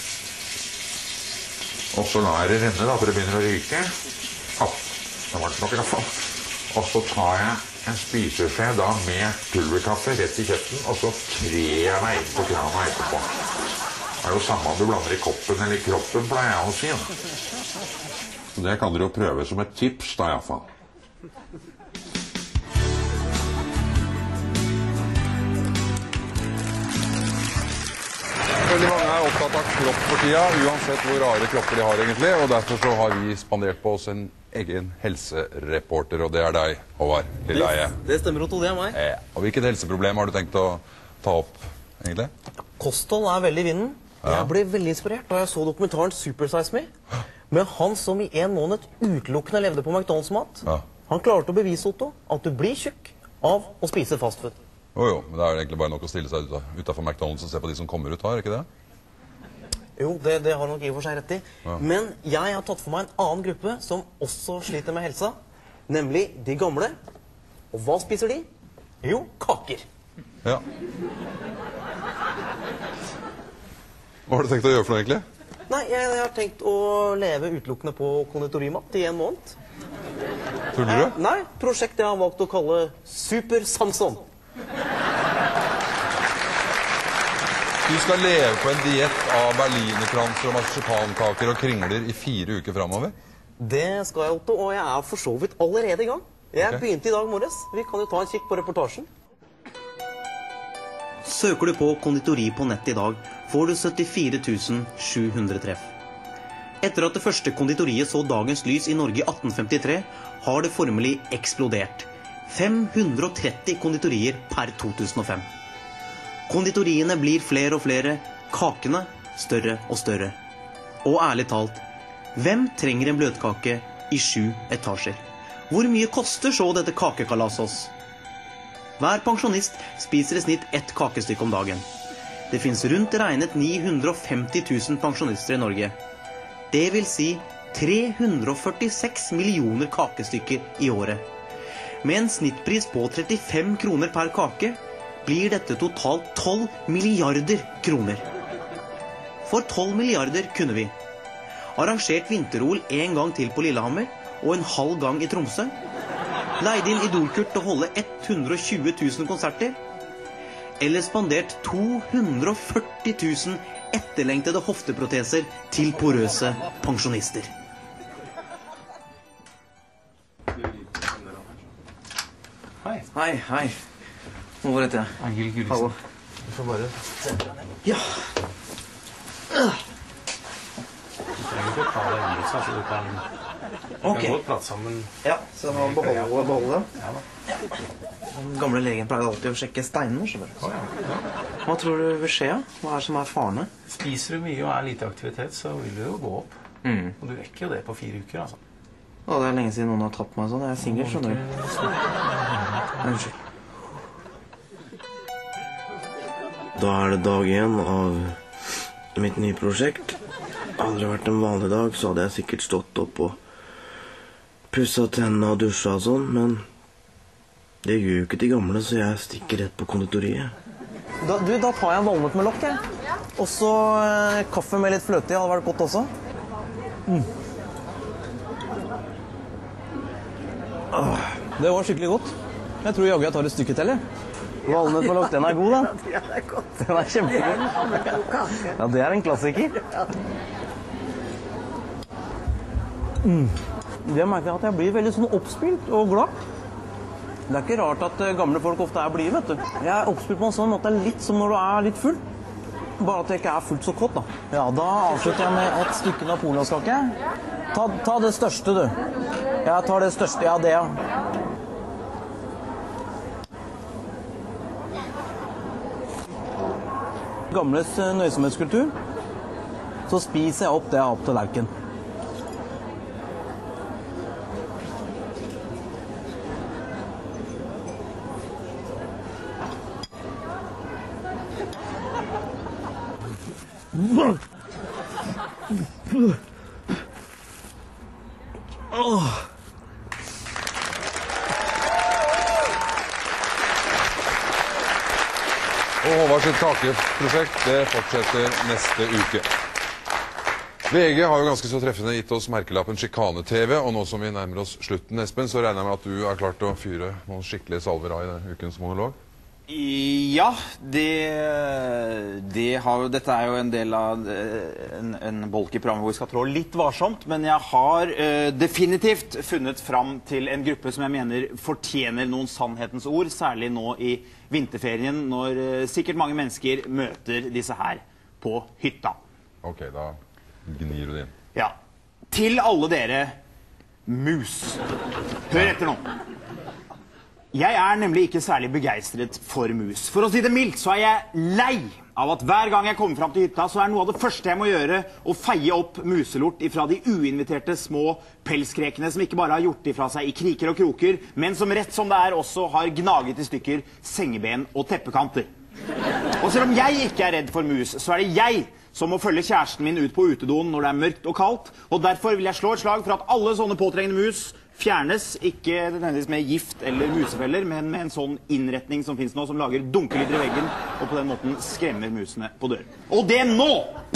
Og så lar jeg det renne da, for det begynner å ryke. Ja, det var ikke nok i hvert fall. Og så tar jeg en spiseskje da med pulverkaffe rett i kjeften, og så trer jeg meg inn på krana etterpå. Det er jo samme om du blander i koppen eller i kroppen, pleier jeg å si. Da. Det kan dere jo prøve som et tips da i hvert fall. Veldig mange er opptatt av kropp for tida, uansett hvor rare kropper de har egentlig, og derfor så har vi spandert på oss en egen helsereporter, og det er deg, Håvard Lilleheie. Det, det stemmer, Otto, det er meg. Eh, og hvilket helseproblem har du tenkt å ta opp, egentlig? Kosthold er veldig i vinden. Ja. Jeg ble veldig inspirert da jeg så dokumentaren Super Size Me, med han som i en måned utelukkende levde på McDonald's-mat. Ja. Han klarte å bevise, Otto, at du blir tjukk av å spise fastfood. Jo, jo, men det er egentlig bare nok å stille seg utenfor McDonald's og se på de som kommer ut her, ikke det? Jo, det, det har nok i og for seg rett i. Ja. Men jeg har tatt for meg en annen gruppe som også sliter med helsa, nemlig de gamle. Og hva spiser de? Jo, kaker. Ja. Hva har du tenkt å gjøre for noe, egentlig? Nei, jeg, jeg har tenkt å leve utelukkende på konditorimat i en måned. Tror du det? Nei, prosjekt jeg har valgt å kalle Super Samson. Du skal leve på en diett av berlinerkranser og marsipankaker og kringler i fire uker fremover? Det skal jeg, Otto, og jeg er for så vidt allerede i gang. Jeg Ok. begynte i dag morges. Vi kan jo ta en kikk på reportasjen. Søker du på konditori på nett i dag, får du syttifire tusen sju hundre treff. Etter at det første konditoriet så dagens lys i Norge i atten femtitre, har det formelig eksplodert. fem hundre og tretti konditorier per to tusen og fem. Konditoriene blir flere og flere, kakene større og større. Og ærlig talt, hvem trenger en bløtkake i sju etasjer? Hvor mye koster så dette kakekalaset oss? Hver pensjonist spiser i snitt ett kakestykke om dagen. Det finnes rundt regnet ni hundre og femti tusen pensjonister i Norge. Det vil si tre hundre og førtiseks millioner kakestykker i året. Med en snittpris på trettifem kroner per kake blir dette totalt tolv milliarder kroner. For tolv milliarder kunne vi arrangert vinter-O L en gang til på Lillehammer og en halv gang i Tromsø, leid inn Idol-Kurt til å holde hundre og tjue tusen konserter, eller spandert to hundre og førti tusen etterlengtede hofteproteser til porøse pensjonister. Hei. Hei, hei. Hvor heter jeg? Angel Gulliksen. Hallo. Du får bare sette deg ned. Ja. Du trenger ikke å ta deg i så du kan, du Ok. kan godt prate sammen. Ja, så jeg må beholde, beholde det. Ja da. Den gamle legen pleier alltid å sjekke steinene. skjønner du. Å, ja. Hva tror du vil skje? Hva er det som er farene? Spiser du mye og er lite aktivitet, så vil du jo gå opp. Mm. Og du rekker jo det på fire uker, altså. Å, det er lenge siden noen har tatt meg sånn. Jeg er singel, skjønner du. Unnskyld. Da er det dag én av mitt nye prosjekt. Hadde det vært en vanlig dag, så hadde jeg sikkert stått opp og pusset tennene og dusja og sånn, men det gjør jo ikke de gamle, så jeg stikker rett på konditoriet. Da, du, da tar jeg en valnøtt med lokk, jeg. Og så eh, kaffe med litt fløte i hadde vært godt også. Mm. Ah, det var skikkelig godt. Jeg tror jaggu jeg tar et stykke til, jeg. Valnøtt med lokk, den er god, da. Ja, det er godt. Den er kjempegod. Ja, det er en klassiker. Mm. Det merker jeg at jeg blir veldig sånn oppspilt og glad. Det er ikke rart at eh, gamle folk ofte er blide, vet du. Jeg er oppspilt på en sånn måte litt som når du er litt full. Bare at jeg ikke er fullt så kåt, da. Ja, da avslutter jeg med et stykke napoleonskake. Ta, ta det største, du. Jeg tar det største, ja, det, ja. Gamles eh, nøysomhetskultur, så spiser jeg opp det jeg har på tallerken. Åh. Og Håvard sitt kakeprosjekt, det fortsetter neste uke. V G har jo ganske så treffende gitt oss merkelappen Sjikane-T V, og nå som vi nærmer oss slutten, Espen, så regner jeg med at du er klart å fyre noen skikkelige salver av i denne ukens monolog? Ja, det, det har, dette er jo en del av en, en bolk i programmet hvor vi skal trå litt varsomt, men jeg har uh, definitivt funnet fram til en gruppe som jeg mener fortjener noen sannhetens ord, særlig nå i vinterferien, når uh, sikkert mange mennesker møter disse her på hytta. Ok, da gnir du det inn. Ja. Til alle dere mus. Hør etter nå. Jeg er nemlig ikke særlig begeistret for mus. For å si det mildt, så er jeg lei av at hver gang jeg kommer fram til hytta, så er noe av det første jeg må gjøre å feie opp muselort ifra de uinviterte små pelskrekene som ikke bare har gjort ifra seg i kriker og kroker, men som rett som det er også har gnaget i stykker sengeben og teppekanter. Og selv om jeg ikke er redd for mus, så er det jeg som må følge kjæresten min ut på utedoen når det er mørkt og kaldt, og derfor vil jeg slå et slag for at alle sånne påtrengende mus fjernes, ikke nødvendigvis med gift eller musefeller, men med en sånn innretning som finnes nå, som lager dunkelyder i veggen, og på den måten skremmer musene på døren. Og det nå!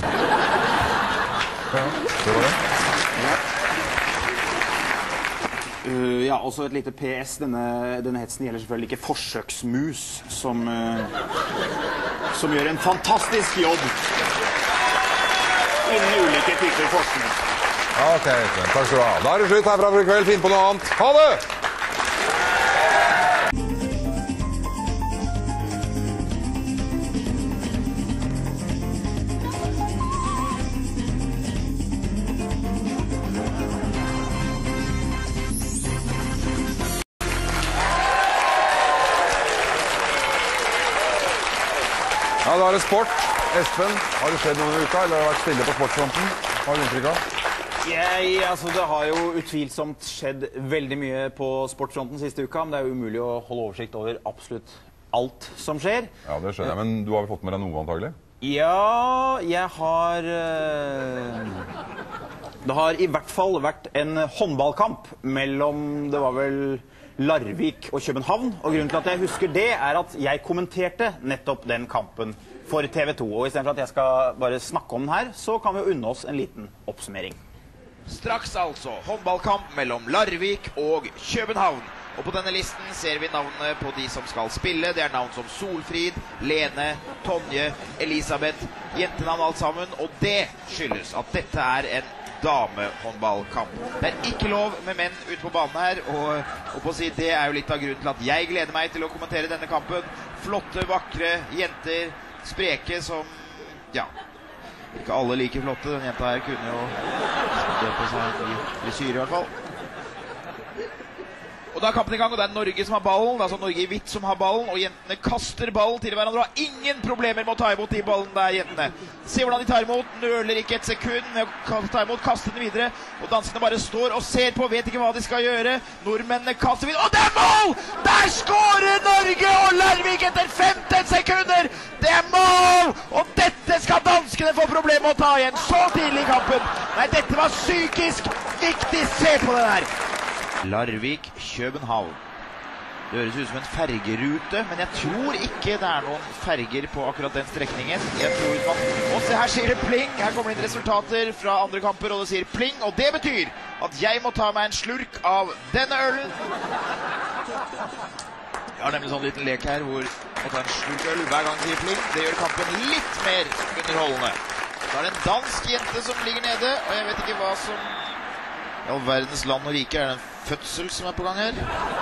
Ja, det var det. Ja. Uh, ja, også et lite P S. Denne, denne hetsen gjelder selvfølgelig ikke forsøksmus, som, uh, som gjør en fantastisk jobb innen ulike typer forskning. Ok, takk skal du ha. Da er det slutt herfra for i kveld. Finn på noe annet. Ha det! Ja, da er det sport. Espen, har det skjedd noe i uka, eller har det vært stille på sportsfronten? Har du inntrykk av? Jeg, altså det har jo utvilsomt skjedd veldig mye på sportsfronten siste uka, men det er jo umulig å holde oversikt over absolutt alt som skjer. Ja, det skjønner jeg, men du har vel fått med deg noe antagelig? Ja, jeg har... Det har i hvert fall vært en håndballkamp mellom, det var vel Larvik og København, og grunnen til at jeg husker det er at jeg kommenterte nettopp den kampen for T V to, og i stedet for at jeg skal bare snakke om den her, så kan vi jo unne oss en liten oppsummering. Straks altså håndballkamp mellom Larvik og København. Og på denne listen ser vi navnene på de som skal spille. Det er navn som Solfrid, Lene, Tonje, Elisabeth, jentenavn alt sammen. Og det skyldes at dette er en damehåndballkamp. Det er ikke lov med menn ute på banen her, og, og på å si, det er jo litt av grunnen til at jeg gleder meg til å kommentere denne kampen. Flotte, vakre jenter, spreke som, ja... Ikke alle like flotte. Den jenta her kunne jo det på seg en ny frisyre i hvert fall. Og da er kampen i gang, og det er Norge som har ballen. Det er altså Norge i hvitt som har ballen, og jentene kaster ballen til hverandre og har ingen problemer med å ta imot de ballen der, jentene. Se hvordan de tar imot, nøler ikke et sekund med å ta imot, kaster den videre, og danskene bare står og ser på, vet ikke hva de skal gjøre. Nordmennene kaster videre, og det er mål! Der skårer Norge og Larvik etter femten sekunder! Det er mål! Og dette skal danskene få problemer med å ta igjen så tidlig i kampen. Nei, dette var psykisk viktig. Se på det der. Larvik, København. Det høres ut som en fergerute, men jeg tror ikke det er noen ferger på akkurat den strekningen. Jeg tror man... Og se, her sier det pling. Her kommer det inn resultater fra andre kamper, og det sier pling. Og det betyr at jeg må ta meg en slurk av denne ølen. Jeg har nemlig sånn liten lek her hvor jeg tar en slurk øl hver gang det sier pling. Det gjør kampen litt mer underholdende. Så er det en dansk jente som ligger nede, og jeg vet ikke hva som... I all verdens land og rike. Er det en fødsel som er på gang her?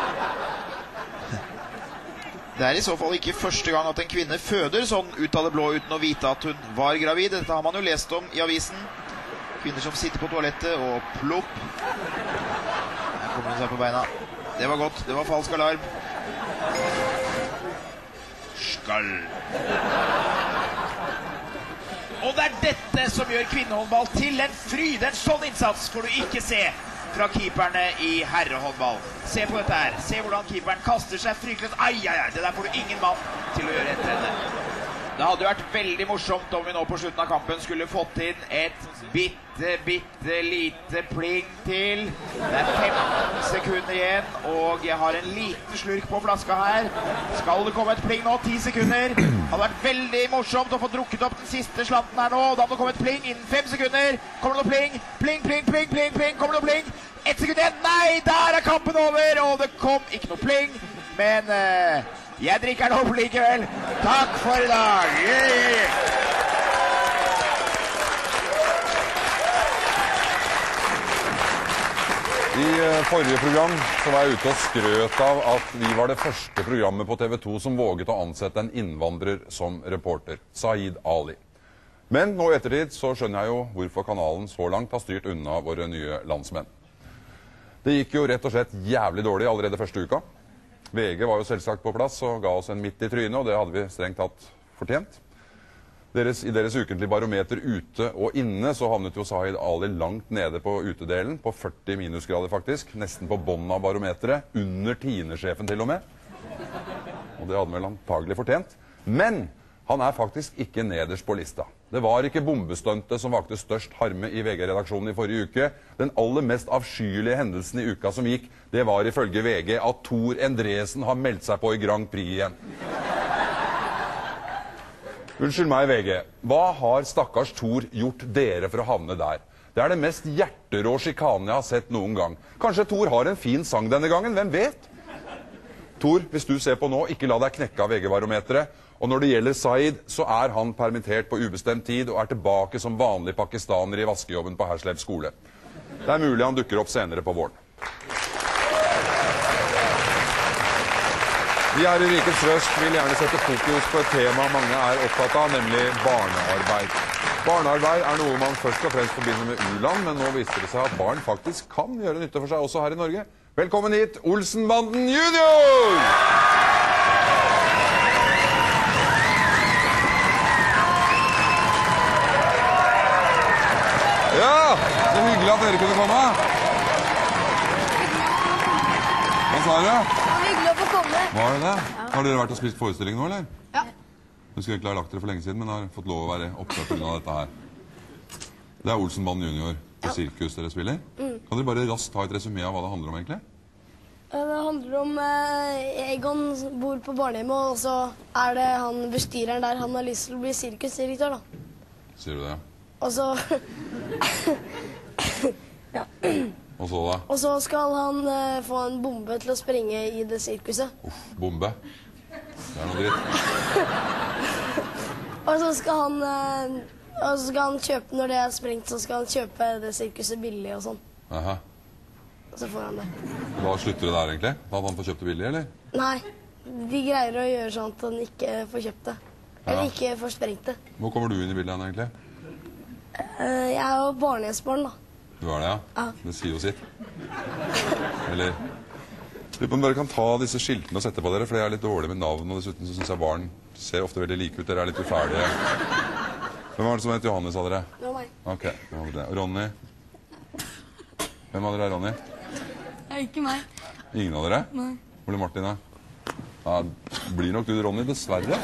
Det er i så fall ikke første gang at en kvinne føder sånn ut av det blå uten å vite at hun var gravid. Dette har man jo lest om i avisen. Kvinner som sitter på toalettet og plopp. Her kommer hun seg på beina. Det var godt. Det var falsk alarm. Skall. Og det er dette som gjør kvinnehåndball til en fryd. En sånn innsats får du ikke se fra keeperne i herrehåndball. Se på dette her. Se hvordan keeperen kaster seg fryktelig. Ai, ai, ai. Det der får du ingen mann til å gjøre etter henne. Det hadde jo vært veldig morsomt om vi nå på slutten av kampen skulle fått inn et bitte, bitte lite pling til. Det er femten sekunder igjen, og jeg har en liten slurk på flaska her. Skal det komme et pling nå? ti sekunder. Det hadde vært veldig morsomt å få drukket opp den siste slanten her nå. Da må det komme et pling innen fem sekunder. Kommer det noe pling? Pling, pling, pling, pling, pling. Kommer det noe pling? Ett sekund igjen. Nei, der er kampen over, og det kom ikke noe pling. Men uh, jeg drikker den opp likevel. Takk for i dag. Yeah. I forrige program så var jeg ute og skrøt av at vi var det første programmet på T V to som våget å ansette en innvandrer som reporter, Zaid Ali. Men nå i ettertid så skjønner jeg jo hvorfor kanalen så langt har styrt unna våre nye landsmenn. Det gikk jo rett og slett jævlig dårlig allerede første uka. V G var jo selvsagt på plass og ga oss en midt i trynet, og det hadde vi strengt tatt fortjent. Deres, I deres ukentlige barometer ute og inne så havnet jo Zaid Ali langt nede på utedelen, på førti minusgrader faktisk, nesten på bånden av barometeret, under tiendesjefen til og med. Og det hadde vel antagelig fortjent. Men han er faktisk ikke nederst på lista. Det var ikke bombestuntet som vakte størst harme i V G-redaksjonen i forrige uke. Den aller mest avskyelige hendelsen i uka som gikk, det var ifølge V G at Tor Endresen har meldt seg på i Grand Prix igjen. Unnskyld meg, V G. Hva har stakkars Tor gjort dere for å havne der? Det er det mest hjerterå sjikane jeg har sett noen gang. Kanskje Tor har en fin sang denne gangen, hvem vet? Tor, hvis du ser på nå, ikke la deg knekke av V G-barometeret. Og når det gjelder Zaid, så er han permittert på ubestemt tid og er tilbake som vanlig pakistaner i vaskejobben på Herslev skole. Det er mulig han dukker opp senere på våren. Vi her i Rikets Røst vil gjerne sette fokus på et tema mange er opptatt av, nemlig barnearbeid. Barnearbeid er noe man først og fremst forbinder med u-land, men nå viser det seg at barn faktisk kan gjøre nytte for seg også her i Norge. Velkommen hit, Olsenbanden Junior! Ja, så hyggelig at dere kunne komme. Hva sa dere? Det var hyggelig å få komme. Var det det? Ja. Har dere vært og spist forestilling nå, eller? Ja. Jeg skulle egentlig ha lagt dere for lenge siden, men har fått lov å være opptatt på grunn av dette her. Det er Olsenbanden Junior på sirkus dere spiller. Mm. Kan dere bare raskt ta et resumé av hva det handler om egentlig? Det handler om eh, Egon bor på barnehjemmet, og så er det han bestyreren der. Han har lyst til å bli sirkusdirektør, da. Sier du det? Og så ja. Og så da? Og så skal han uh, få en bombe til å sprenge i det sirkuset. Uff, bombe. Det er noe dritt. Og så skal han uh, Og så skal han kjøpe, når det er sprengt, så skal han kjøpe det sirkuset billig og sånn. Aha. Og så får han det. Hva slutter det der egentlig? At han får kjøpt det billig, eller? Nei, de greier å gjøre sånn at han ikke får kjøpt det. Eller Ja. ikke får sprengt det. Hvor kommer du inn i bildet igjen, egentlig? Uh, jeg er jo barnehjemsbarn, da. Du er det, ja? Ja. Det sier jo sitt. Eller lurer på om dere kan ta disse skiltene og sette på dere, for jeg er litt dårlig med navn, og dessuten så synes jeg barn ser ofte veldig like ut. Dere er litt uferdige. Hvem var det som het Johannes, sa dere? Det var meg. Ok, det var det. Ronny? Hvem av dere er Ronny? Det er ikke meg. Ingen av dere? Nei. Hvor er Martin, da? Ja, blir nok du Ronny, dessverre.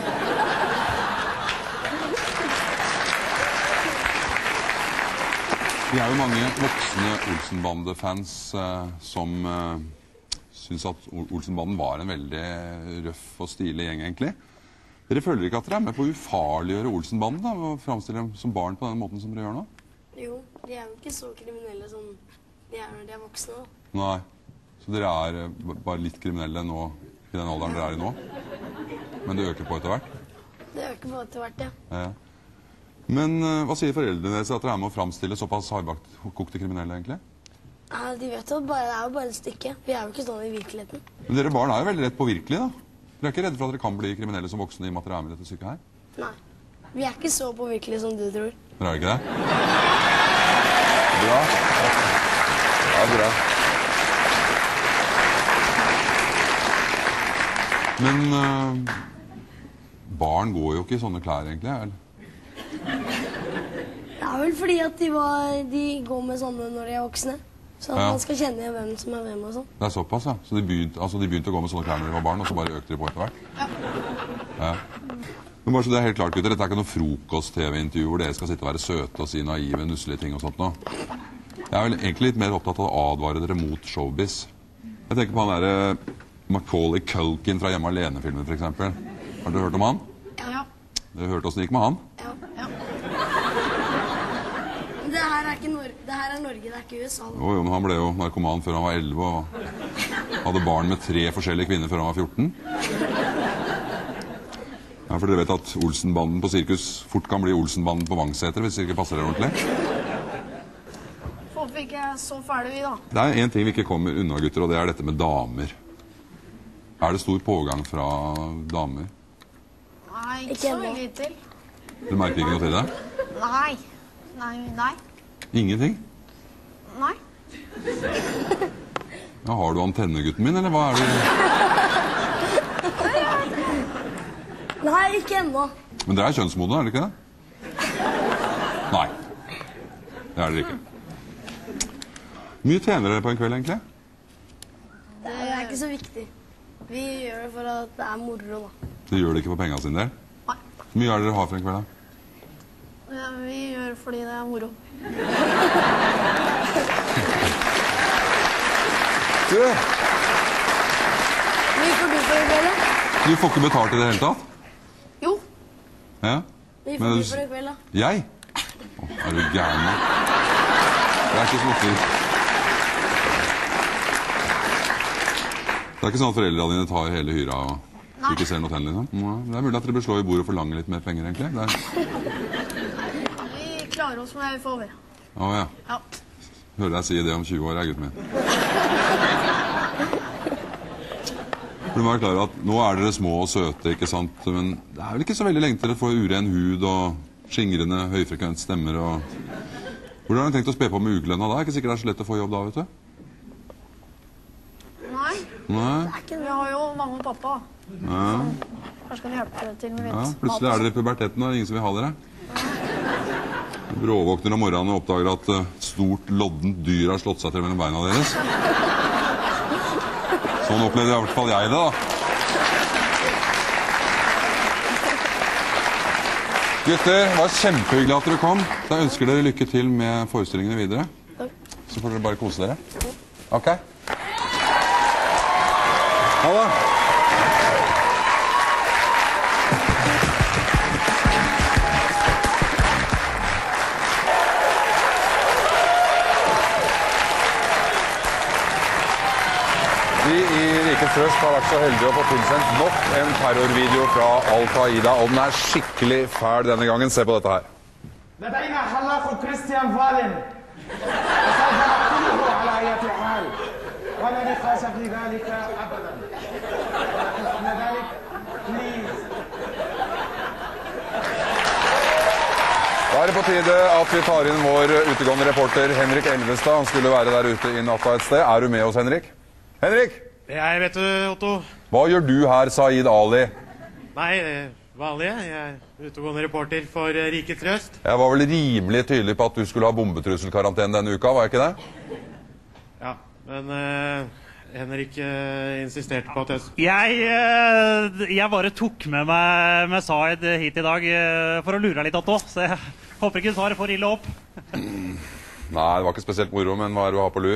Det er jo mange voksne Olsenbande-fans eh, som eh, synes at Olsenbanden var en veldig røff og stilig gjeng, egentlig. Dere føler ikke at dere er med på å ufarliggjøre Olsenbanden, da, og fremstille dem som barn på den måten som dere gjør nå? Jo, de er jo ikke så kriminelle som de er når de er voksne, da. Nei, så dere er eh, bare litt kriminelle nå, i den alderen dere er i nå? Men det øker på etter hvert? Det øker på etter hvert, ja. Ja, ja. Men uh, hva sier foreldrene deres at dere er med å fremstille såpass hardbakte kriminelle, egentlig? Ja, de vet jo at bare, det er jo bare et stykke. Vi er jo ikke sånn i virkeligheten. Men dere barn er jo veldig rett på virkelig, da. Dere er ikke redde for at dere kan bli kriminelle som voksne i og med at dere er med i dette stykket her? Nei. Vi er ikke så på virkelig som du tror. Dere er ikke det? Bra. Ja, bra. Men uh, barn går jo ikke i sånne klær, egentlig, eller? Det er vel fordi at de, var, de går med sånne når de er voksne. Så Ja. man skal kjenne igjen hvem som er hvem og sånn. Det er såpass, ja. Så de begynte, altså de begynte å gå med sånne klær når de var barn, og så bare økte de på etter hvert? Ja. Men bare så det er helt klart, gutter, dette er ikke noe frokost-tv-intervju hvor dere skal sitte og være søte og si naive, nusselige ting og sånt nå. Jeg er vel egentlig litt mer opptatt av å advare dere mot showbiz. Jeg tenker på han der Macaulay Culkin fra Hjemme Alene-filmen, for eksempel. Har dere hørt om han? Ja. Dere hørte hvordan det gikk med han? Ja. Ja. Det her er ikke Norge, det her er Norge, det er ikke U S A. Jo, jo, men han ble jo narkoman før han var elleve og hadde barn med tre forskjellige kvinner før han var fjorten. Ja, for dere vet at Olsenbanden på sirkus fort kan bli Olsenbanden på Vangseter hvis det ikke passer dere ordentlig. Hvorfor ikke så ferdig vi da? Det er en ting vi ikke kommer unna, gutter, og det er dette med damer. Er det stor pågang fra damer? Nei, ikke så veldig til. Du merker ikke noe til det? Nei. Nei, nei. Ingenting? Nei. Ja, har du antennegutten min, eller hva er det? Nei, ikke ennå. Men dere er kjønnsmodne, er det ikke det? Nei. Det er dere ikke. Mye tjener dere på en kveld, egentlig? Det er ikke så viktig. Vi gjør det for at det er moro, da. Dere gjør det ikke for pengene sine der? Nei. Hvor mye er det dere har for en kveld, da? Ja, vi gjør det fordi det er moro. Du! Mye får du for en kveld, da? Du får ikke betalt i det hele tatt? Jo. Ja? Mye Men får du- du for en kveld, da? Jeg? Åh, er du gæren nå? Det er ikke småtteri. Det er ikke sånn at foreldrene dine tar hele hyra og du ikke ser noe til, liksom? Nei. Det er mulig at dere bør slå i bordet og forlange litt mer penger, egentlig. Det er... Vi klarer oss med det vi får over. Å ja. Ja. Hører deg si det om tjue år, jeg, gutten min. For du må være klar over at nå er dere små og søte, ikke sant? Men det er vel ikke så veldig lenge til dere får uren hud og skingrende, høyfrekvent stemmer og... Hvordan har dere tenkt å spe på med ukelønna da? Det er ikke sikkert det er så lett å få jobb da, vet du? Nei. Nei? Vi har jo mamma og pappa. Ja. Kanskje kan vi hjelpe dere til med litt Ja, plutselig er dere i puberteten og det er ingen som vil ha dere. Bråvåkner om morgenen og oppdager at uh, stort, loddent dyr har slått seg til mellom beina deres. Sånn opplevde i hvert fall jeg det, da. Gutter, det var kjempehyggelig at dere kom. Da ønsker dere lykke til med forestillingene videre. Så får dere bare kose dere. Ok? Ha det! Vi i Rikets Trøst har vært så heldige å få tilsendt nok en terrorvideo fra Al Qaida, og den er skikkelig fæl denne gangen. Se på dette her. لدينا خلاق كريستيان فالين وسوف نقتله على أي حال ولا نقاش في ذلك أبدا أن ذلك بليز Da er det på tide at vi tar inn vår utegående reporter Henrik Elvestad. Han skulle være der ute i natta et sted. Er du med oss, Henrik? Henrik! Jeg vet du, Otto. Hva gjør du her, Saeed Ali? Nei, det er vanlig. Jeg er utegående reporter for eh, Rikets Trøst. Jeg var vel rimelig tydelig på at du skulle ha bombetrusselkarantene denne uka, var jeg ikke det? Ja, men eh, Henrik eh, insisterte på at jeg... Jeg, eh, jeg bare tok med meg med Saeed hit i dag eh, for å lure deg litt, Otto. Så jeg håper ikke du tar det for ille opp. Nei, det var ikke spesielt moro, men hva er det du har på lur?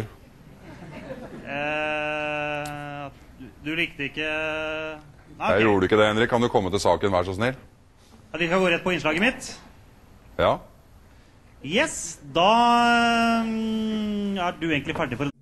Eh, du likte ikke... Ah, Jeg ok. gjorde ikke det, Henrik. Kan du komme til saken, vær så snill? Ja, vi skal gå rett på innslaget mitt. Ja? Yes, da mm, er du egentlig ferdig for...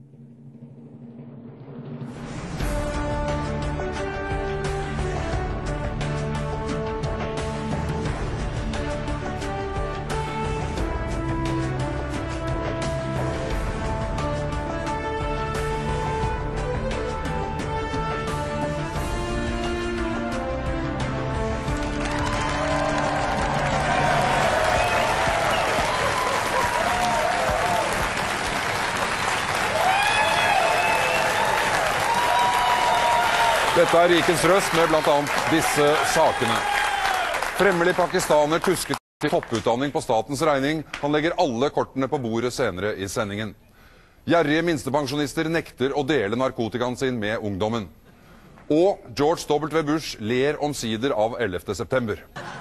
Dette er Rikets Trøst med blant annet disse sakene. Fremmelig pakistaner tusket til topputdanning på statens regning. Han legger alle kortene på bordet senere i sendingen. Gjerrige minstepensjonister nekter å dele narkotikaen sin med ungdommen. Og George W. Bush ler omsider av ellevte september.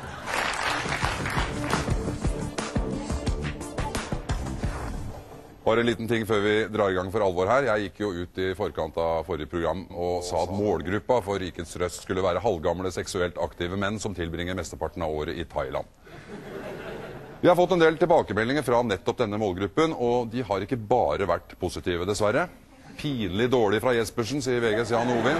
Bare en liten ting før vi drar i gang for alvor her. Jeg gikk jo ut i forkant av forrige program og sa at målgruppa for Rikets Røst skulle være halvgamle seksuelt aktive menn som tilbringer mesteparten av året i Thailand. Vi har fått en del tilbakemeldinger fra nettopp denne målgruppen, og de har ikke bare vært positive, dessverre. Pinlig dårlig fra Jespersen, sier V G's Jan Ovin.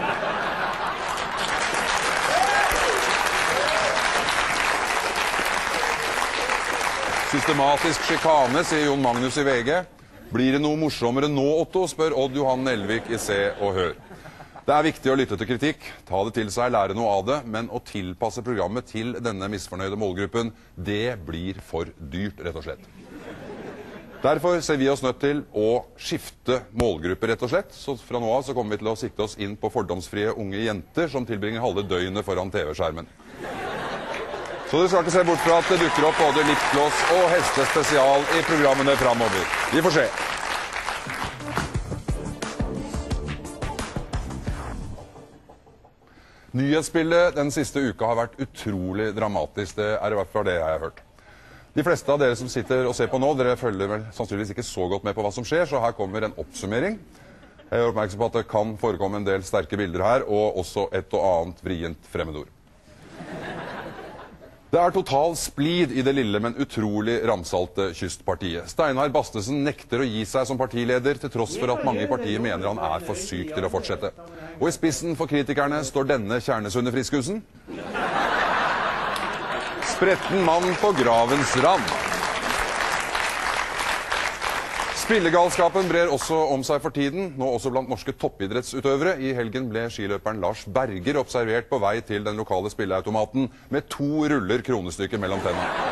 Systematisk sjikane, sier Jon Magnus i V G. Blir det noe morsommere nå, Otto, spør Odd Johan Nelvik i Se og Hør. Det er viktig å lytte til kritikk, ta det til seg, lære noe av det, men å tilpasse programmet til denne misfornøyde målgruppen, det blir for dyrt, rett og slett. Derfor ser vi oss nødt til å skifte målgruppe, rett og slett. Så fra nå av så kommer vi til å sikte oss inn på fordomsfrie unge jenter som tilbringer halve døgnet foran T V-skjermen. Så du skal ikke se bort fra at det dukker opp både lipgloss og hestespesial i programmene fremover. Vi får se. Nyhetsbildet den siste uka har vært utrolig dramatisk. Det er i hvert fall det jeg har hørt. De fleste av dere som sitter og ser på nå, dere følger vel sannsynligvis ikke så godt med på hva som skjer, så her kommer en oppsummering. Jeg er oppmerksom på at det kan forekomme en del sterke bilder her, og også et og annet vrient fremmedord. Det er total splid i det lille, men utrolig ramsalte kystpartiet. Steinar Bastesen nekter å gi seg som partileder, til tross for at mange i partiet mener han er for syk til å fortsette. Og i spissen for kritikerne står denne kjernesunne friskusen. Spretten mann på gravens rand. Spillegalskapen brer også om seg for tiden, nå også blant norske toppidrettsutøvere. I helgen ble skiløperen Lars Berger observert på vei til den lokale spilleautomaten med to ruller kronestykker mellom tennene.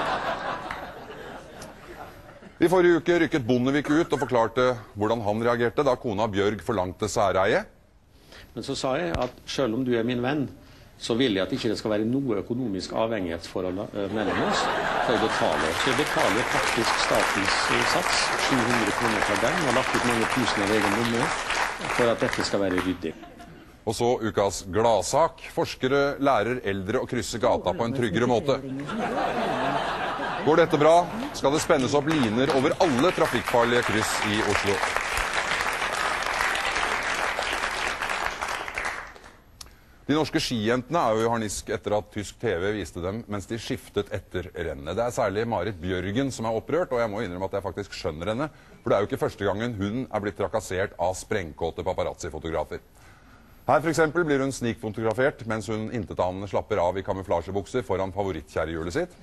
I forrige uke rykket Bondevik ut og forklarte hvordan han reagerte da kona Bjørg forlangte særeie. Men så sa jeg at selv om du er min venn, så vil jeg at ikke det skal være noe økonomisk avhengighetsforhold mellom oss, for jeg betaler. Så jeg betaler faktisk statens sats, sju hundre kroner fra den, og har lagt ut mange tusen av egen lomme for at dette skal være ryddig. Og så ukas gladsak. Forskere lærer eldre å krysse gata på en tryggere måte. Går dette bra, skal det spennes opp liner over alle trafikkfarlige kryss i Oslo. De norske skijentene er jo i harnisk etter at tysk T V viste dem mens de skiftet etter rennet. Det er særlig Marit Bjørgen som er opprørt, og jeg må innrømme at jeg faktisk skjønner henne, for det er jo ikke første gangen hun er blitt trakassert av sprengkåte paparazzi-fotografer. Her for eksempel blir hun snikfotografert mens hun intetanende slapper av i kamuflasjebukser foran favorittkjærehjulet sitt.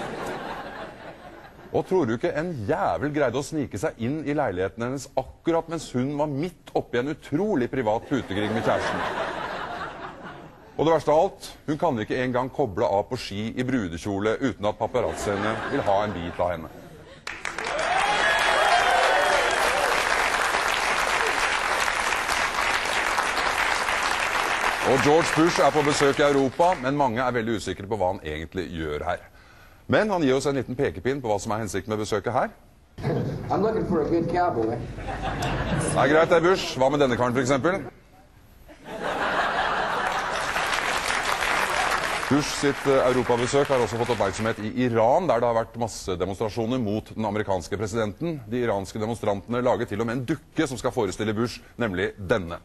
Og tror du ikke en jævel greide å snike seg inn i leiligheten hennes akkurat mens hun var midt oppe i en utrolig privat putekrig med kjæresten? Og det verste av alt, hun kan ikke engang koble av på ski i brudekjole uten at paparazziene vil ha en bit av henne. Og George Bush er på besøk i Europa, men mange er veldig usikre på hva han egentlig gjør her. Men han gir oss en liten pekepinn på hva som er hensikten med besøket her. I'm looking for a good cowboy. Det er greit, det er Bush. Hva med denne karen for eksempel? Bush sitt europabesøk har også fått oppmerksomhet i Iran, der det har vært masse demonstrasjoner mot den amerikanske presidenten. De iranske demonstrantene lager til og med en dukke som skal forestille Bush, nemlig denne.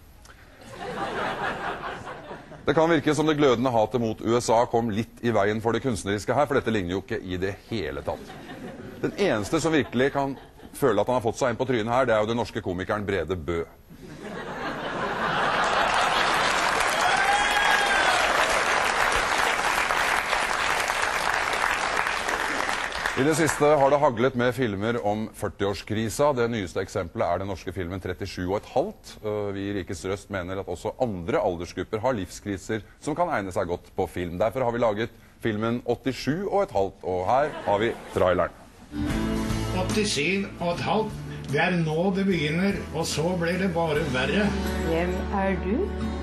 Det kan virke som det glødende hatet mot U S A kom litt i veien for det kunstneriske her, for dette ligner jo ikke i det hele tatt. Den eneste som virkelig kan føle at han har fått seg en på trynet her, det er jo den norske komikeren Brede Bø. I det siste har det haglet med filmer om førtiårskrisa. Det nyeste eksempelet er den norske filmen trettisju og et halvt. Vi i Rikets Røst mener at også andre aldersgrupper har livskriser som kan egne seg godt på film. Derfor har vi laget filmen åttisju og et halvt, og her har vi traileren. åttisju og et halvt. Det er nå det begynner, og så blir det bare verre. Hvem er du?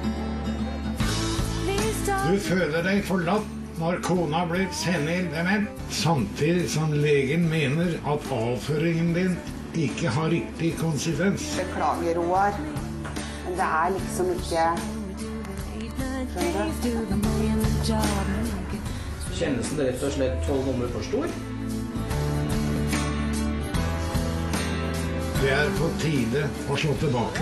Du føler deg forlatt når kona blir senil dement, samtidig som legen mener at avføringen din ikke har riktig konsistens. Beklager, Roar, men det er liksom ikke Kjennes den rett og slett tolv nummer for stor? Det er på tide å slå tilbake.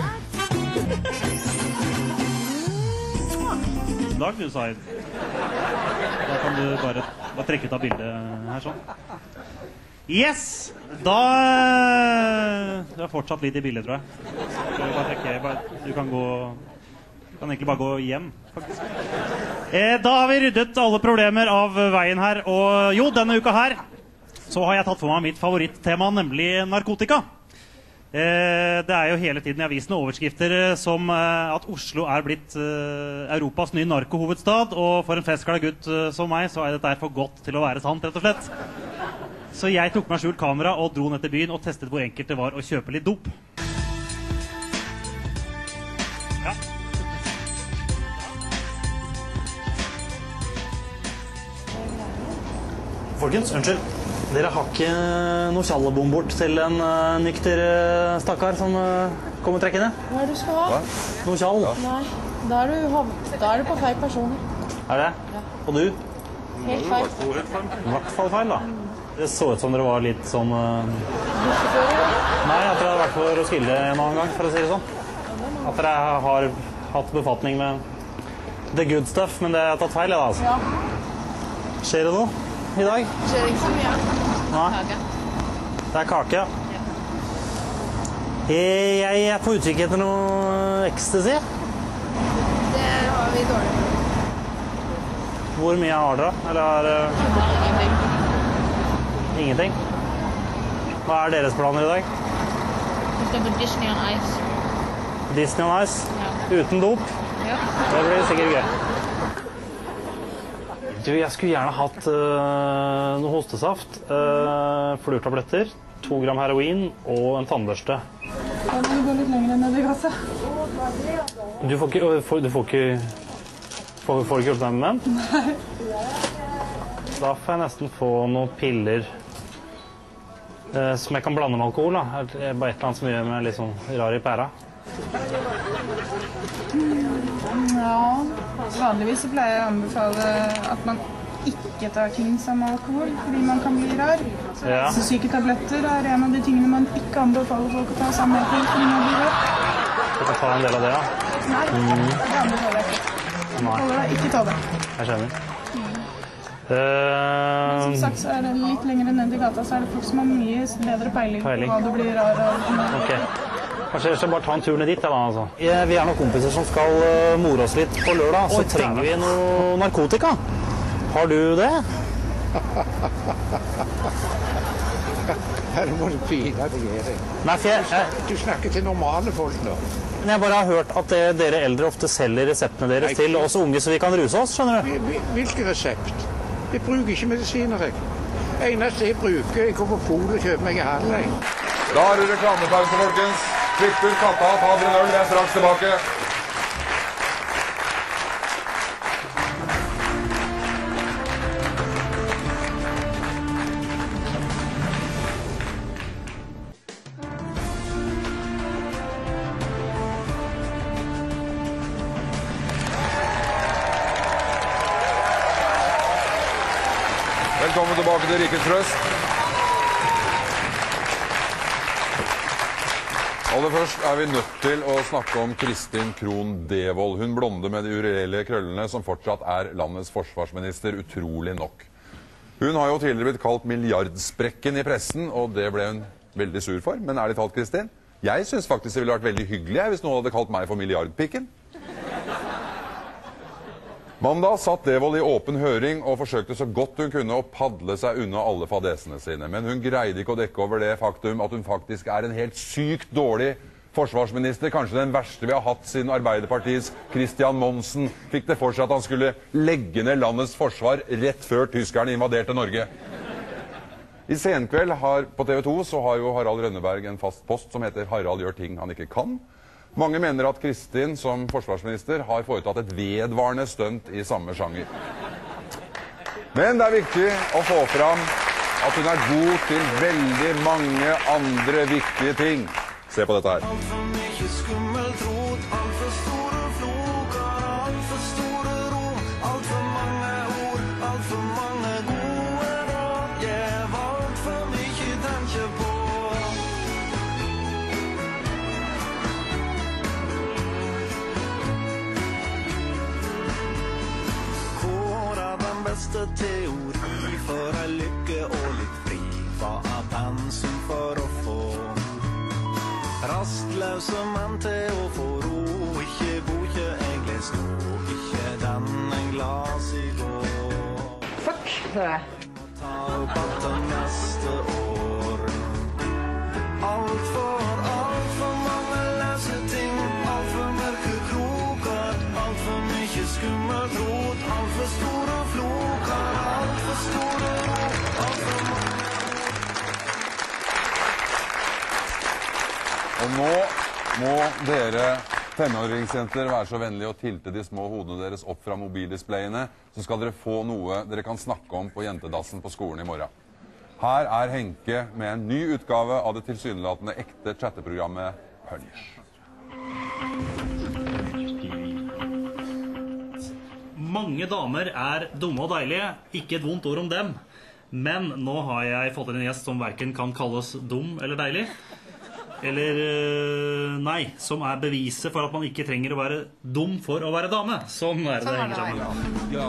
God dag, du, Zaid. Da kan du bare, bare trekke ut av bildet her sånn. Yes! Da Du er fortsatt litt i bildet, tror jeg. Du, bare trekke, bare, du kan gå Du kan egentlig bare gå hjem, faktisk. Eh, da har vi ryddet alle problemer av veien her. Og jo, denne uka her så har jeg tatt for meg mitt favorittema, nemlig narkotika. Eh, det er jo hele tiden i avisene overskrifter som eh, at Oslo er blitt eh, Europas nye narkohovedstad, og for en festglad gutt eh, som meg, så er dette for godt til å være sant, rett og slett. Så jeg tok meg skjult kamera og dro ned til byen og testet hvor enkelt det var å kjøpe litt dop. Ja. Folkens, unnskyld. Dere har ikke noe tjallebom bort til en uh, nykter uh, stakkar som uh, kommer trekkende? Hva er det du skal ha? Noe tjall? Nei, da er, du, da er du på feil person. Er det? Ja. Og du? Helt feil. I hvert fall feil, da. Det så ut som dere var litt sånn... Uh... Nei, jeg tror det hadde vært for å skille en annen gang, for å si det sånn. At dere har hatt befatning med the good stuff, men det har tatt feil, da, altså. Ja. Skjer det noe i dag? Skjer ikke så mye. Nei. Kake. Det er kake, ja. Jeg er på utkikk etter noe ecstasy. Det har vi dårlig med. Hvor mye har dere? Eller er det... Ingenting. Ingenting? Hva er deres planer i dag? Vi skal på Disney on Ice. Disney on Ice? Ja. Uten dop? Ja. Det blir sikkert gøy. Du, jeg skulle gjerne hatt uh, noe hostesaft, uh, flurtabletter, to gram heroin og en tannbørste. Da må du gå litt lenger ned i gata. Du får ikke... For, du får ikke... Får, får du ikke hjulpet meg med den? Nei. Da får jeg nesten få noen piller uh, som jeg kan blande med alkohol, da. Det er bare et eller annet som gjør meg litt sånn rar i pæra. Ja, vanligvis så pleier jeg å anbefale at man ikke tar ting som alkohol, fordi man kan bli rar. Ja. Så syke tabletter er en av de tingene man ikke anbefaler folk å ta sammen med alkohol, fordi man blir rar. Du kan ta en del av det, ja? Nei, Mm. det anbefaler jeg ikke. Nei. Holder deg, ikke ta det. Jeg skjønner. Men Uh, som sagt så er det litt lenger ned i gata, så er det folk som har mye bedre peiling, Peiling. på hva du blir rar av. ok. Kanskje jeg skal bare ta en tur ned dit, ja, da, altså. Jeg, vi er noen kompiser som skal uh, more oss litt på lørdag, så Oi, trenger vi noe narkotika. Har du det? Her må du pine deg, Erik. Nei, for jeg, jeg, Du snakker til normale folk nå. men jeg bare har hørt at det, dere eldre ofte selger reseptene deres Nei. til oss unge, så vi kan ruse oss, skjønner du? Hvil- Hvilken resept? Jeg bruker ikke medisiner, jeg. Eneste jeg bruker, jeg går på polet og kjøper meg en halv. jeg. Da er det reklamepause, folkens. Klikk ut katta, ta dere en øl, vi er straks tilbake. Velkommen tilbake til Rikets Trøst. Aller først er vi nødt til å snakke om Kristin Krohn Devold. Hun blonde med de ureelle krøllene som fortsatt er landets forsvarsminister, utrolig nok. Hun har jo tidligere blitt kalt milliardsprekken i pressen, og det ble hun veldig sur for. Men ærlig talt, Kristin, jeg synes faktisk det ville vært veldig hyggelig hvis noen hadde kalt meg for milliardpikken. Mandag satt Devold i åpen høring og forsøkte så godt hun kunne å padle seg unna alle fadesene sine. Men hun greide ikke å dekke over det faktum at hun faktisk er en helt sykt dårlig forsvarsminister. Kanskje den verste vi har hatt siden Arbeiderpartiets Christian Monsen fikk det for seg at han skulle legge ned landets forsvar rett før tyskerne invaderte Norge. I Senkveld har, på T V to så har jo Harald Rønneberg en fast post som heter Harald gjør ting han ikke kan. Mange mener at Kristin som forsvarsminister har foretatt et vedvarende stunt i samme sjanger. Men det er viktig å få fram at hun er god til veldig mange andre viktige ting. Se på dette her. Alt for mye skummelt rot, alt for store floker, alt for store alt for mange gode råd. Jeg valgt for mye tanke på. Hvor er den beste teori for ei lykke og litt fri? Hva er pensum for å få rastløse menn til å få ro? Ikke boke jeg les nå, ikke den en glas i går. Fuck, sa jeg. Ta opp alt det neste år. Alt for, alt for mange løse ting. Alt for mørke kroker. Alt for mye skummelt rot. Alt for store floker. Alt for store rot. Alt for mange. Og nå må dere tenåringsjenter være så vennlige å tilte de små hodene deres opp fra mobildisplayene, så skal dere få noe dere kan snakke om på jentedassen på skolen i morgen. Her er Henke med en ny utgave av det tilsynelatende ekte chatteprogrammet Punch. Mange damer er dumme og deilige, ikke et vondt ord om dem. Men nå har jeg fått en gjest som hverken kan kalles dum eller deilig. Eller, nei, som er beviset for at man ikke trenger å være dum for å være dame. Sånn er det det henger sammen. Ja.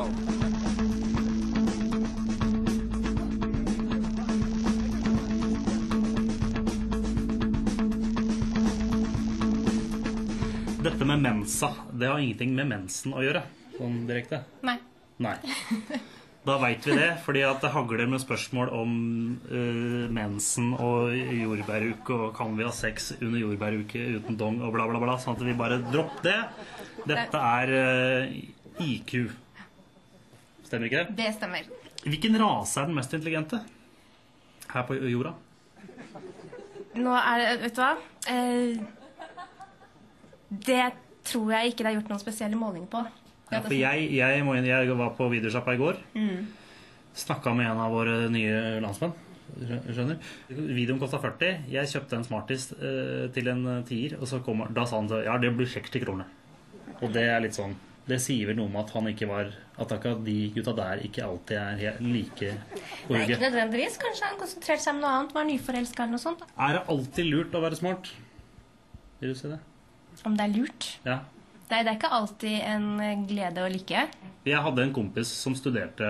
Dette med mensa, det har ingenting med mensen å gjøre, sånn direkte. Nei. Nei. Da vet vi det, fordi at det hagler med spørsmål om uh, mensen og jordbæruke, og kan vi ha sex under jordbæruke uten dong og bla bla bla, sånn at vi bare dropper det. Dette er uh, I Q. Stemmer ikke det? Det stemmer. Hvilken rase er den mest intelligente her på jorda? Nå er det, vet du hva? Uh, det tror jeg ikke det er gjort noen spesielle målinger på. Ja, for jeg, jeg, må, jeg var på videosjappa i går. Mm. Snakket med en av våre nye landsmenn. Skjønner? Videoen kostet førti. Jeg kjøpte en Smarties eh, til en tier, og så kom, da sa han så, ja, det blir seksti kroner. Og det er litt sånn, det sier vel noe om at han ikke var, at akkurat de gutta der ikke alltid er like orge. Nei, ikke nødvendigvis. Kanskje han konsentrerte seg om noe annet, var nyforelsket eller noe sånt. Er det alltid lurt å være smart? Vil du si det? Om det er lurt? Ja. Nei, det er ikke alltid en glede å like. Jeg hadde en kompis som studerte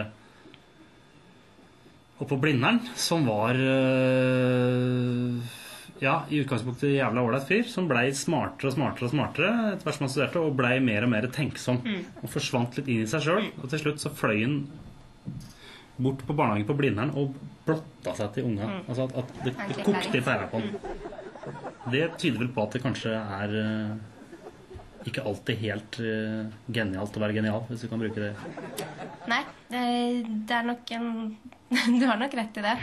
oppe på Blindern, som var ja, i utgangspunktet jævla ålreit fyr, som ble smartere og smartere og smartere etter hvert som han studerte, og ble mer og mer tenksom. Mm. Og forsvant litt inn i seg selv. Og til slutt så fløy han bort på barnehagen på Blindern og blotta seg til unga. Mm. Altså at, at det, det kokte i pæra på han. Det tyder vel på at det kanskje er ikke alltid helt uh, genialt å være genial, hvis du kan bruke det. Nei, det er nok en... Du har nok rett i det.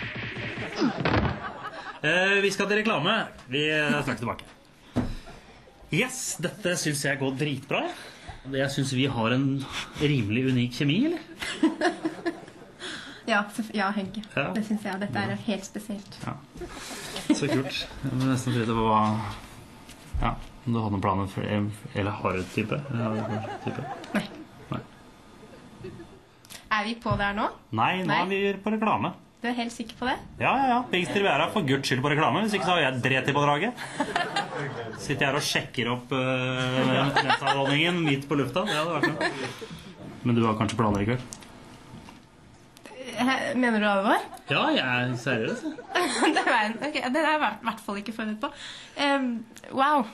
Uh, vi skal til reklame. Vi snakker tilbake. Yes, dette synes jeg går dritbra. Jeg synes vi har en rimelig unik kjemi, eller? Ja, ja Henke. Ja. Det synes jeg. Dette er helt spesielt. Ja. Så kult. Jeg må nesten tro det var... Ja. Om du har noen planer for eller har du type? type? Nei. Nei. Er vi på der nå? Nei, nå Nei. Er vi på reklame. Du er helt sikker på det? Ja, ja, ja. Pingster vi er her for guds skyld på reklame. Hvis ikke så har jeg dret i på draget. Sitter jeg her og sjekker opp uh, nettavholdningen midt på lufta. Det hadde vært noe. Men du har kanskje planer i kveld? Mener du alvor? Ja, jeg er seriøs. det, var en, okay, det har jeg i hvert fall ikke forberedt på. Um, wow.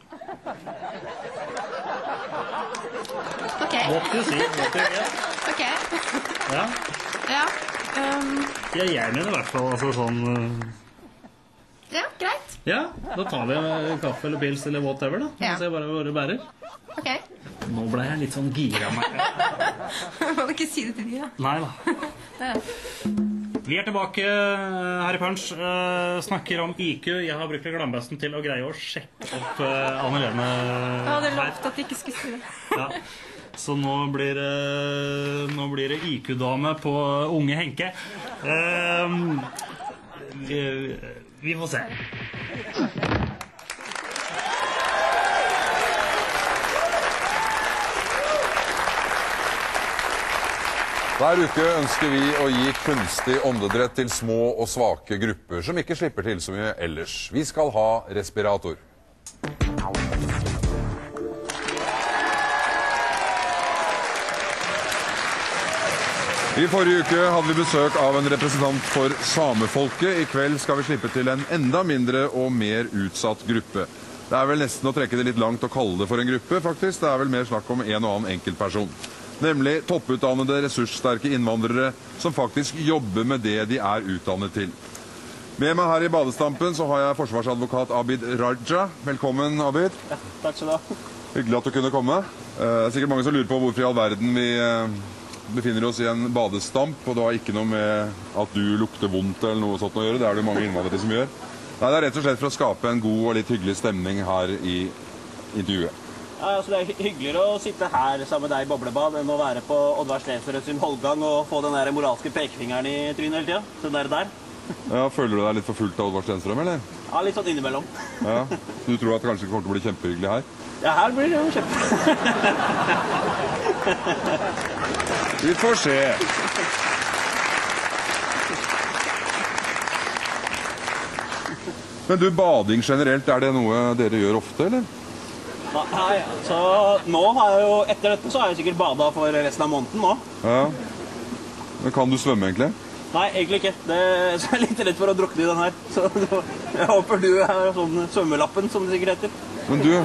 Ok. What you see, what you get. Ok. Ja. Ja. Um, ja, jeg mener i hvert fall altså sånn... Uh... Ja, greit. Ja, da tar vi kaffe eller pils eller whatever da. Ja. Så jeg bare bare bærer. Ok. Nå ble jeg litt sånn gira meg. Må du ikke si det til de da? Nei da. Ja. Vi er tilbake her i Punch. Uh, snakker om I Q. Jeg har brukt reklamebøssen til å greie å sjekke opp uh, Anne-Lene Jeg hadde lovt at de ikke skulle si det. Ja. Så nå blir, uh, nå blir det I Q-dame på unge Henke. Uh, vi, vi får se. Hver uke ønsker vi å gi kunstig åndedrett til små og svake grupper som ikke slipper til så mye ellers. Vi skal ha respirator. I forrige uke hadde vi besøk av en representant for samefolket. I kveld skal vi slippe til en enda mindre og mer utsatt gruppe. Det er vel nesten å trekke det litt langt å kalle det for en gruppe, faktisk. Det er vel mer snakk om en og annen enkeltperson. Nemlig topputdannede, ressurssterke innvandrere som faktisk jobber med det de er utdannet til. Med meg her i badestampen så har jeg forsvarsadvokat Abid Raja. Velkommen, Abid. Ja, takk skal du ha. Hyggelig at du kunne komme. Det er sikkert mange som lurer på hvorfor i all verden vi befinner oss i en badestamp, og det har ikke noe med at du lukter vondt eller noe sånt å gjøre. Det er det mange innvandrere som gjør. Nei, det er rett og slett for å skape en god og litt hyggelig stemning her i intervjuet. Ja, altså det er hyggeligere å sitte her sammen med deg i boblebad enn å være på Oddvar Stensrud sin holdgang og få den der moralske pekefingeren i trynet hele tiden. Den der der. Ja, føler du deg litt forfulgt av Oddvar Stensrud, eller? Ja, litt sånn innimellom. Ja, du tror at det kanskje kommer til å bli kjempehyggelig her? Ja, her blir det jo kjempe. Vi får se. Men du, bading generelt, er det noe dere gjør ofte, eller? Nei, så nå har jeg jo, etter dette så har jeg sikkert badet for resten av måneden nå. Ja. Men kan du svømme egentlig? Nei, egentlig ikke. Det så er jeg litt redd for å drukne i den her. Så jeg håper du er sånn svømmelappen, som det sikkert heter. Men du...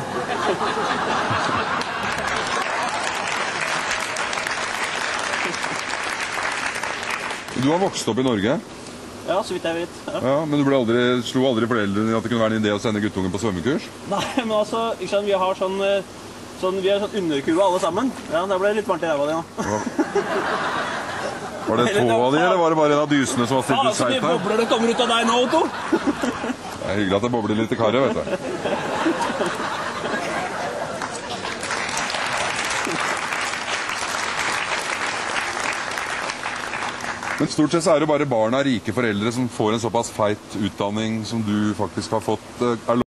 Du har vokst opp i Norge? Ja, så vidt jeg vet. Ja. Ja, men du ble aldri, slo aldri foreldrene at det kunne være en idé å sende guttungen på svømmekurs? Nei, men altså, ikke sant, vi har sånn, sånn, vi har sånn underkue alle sammen. Ja, da ble det litt varmt i ræva di nå. Ja. Var det to av de, eller var det bare en av dysene som var stilt ut Ja, skeit her? så mye bobler det kommer ut av deg nå, Otto. Det er hyggelig at det bobler litt i karret, vet du. Men stort sett så er det bare barn av rike foreldre som får en såpass feit utdanning som du faktisk har fått. Er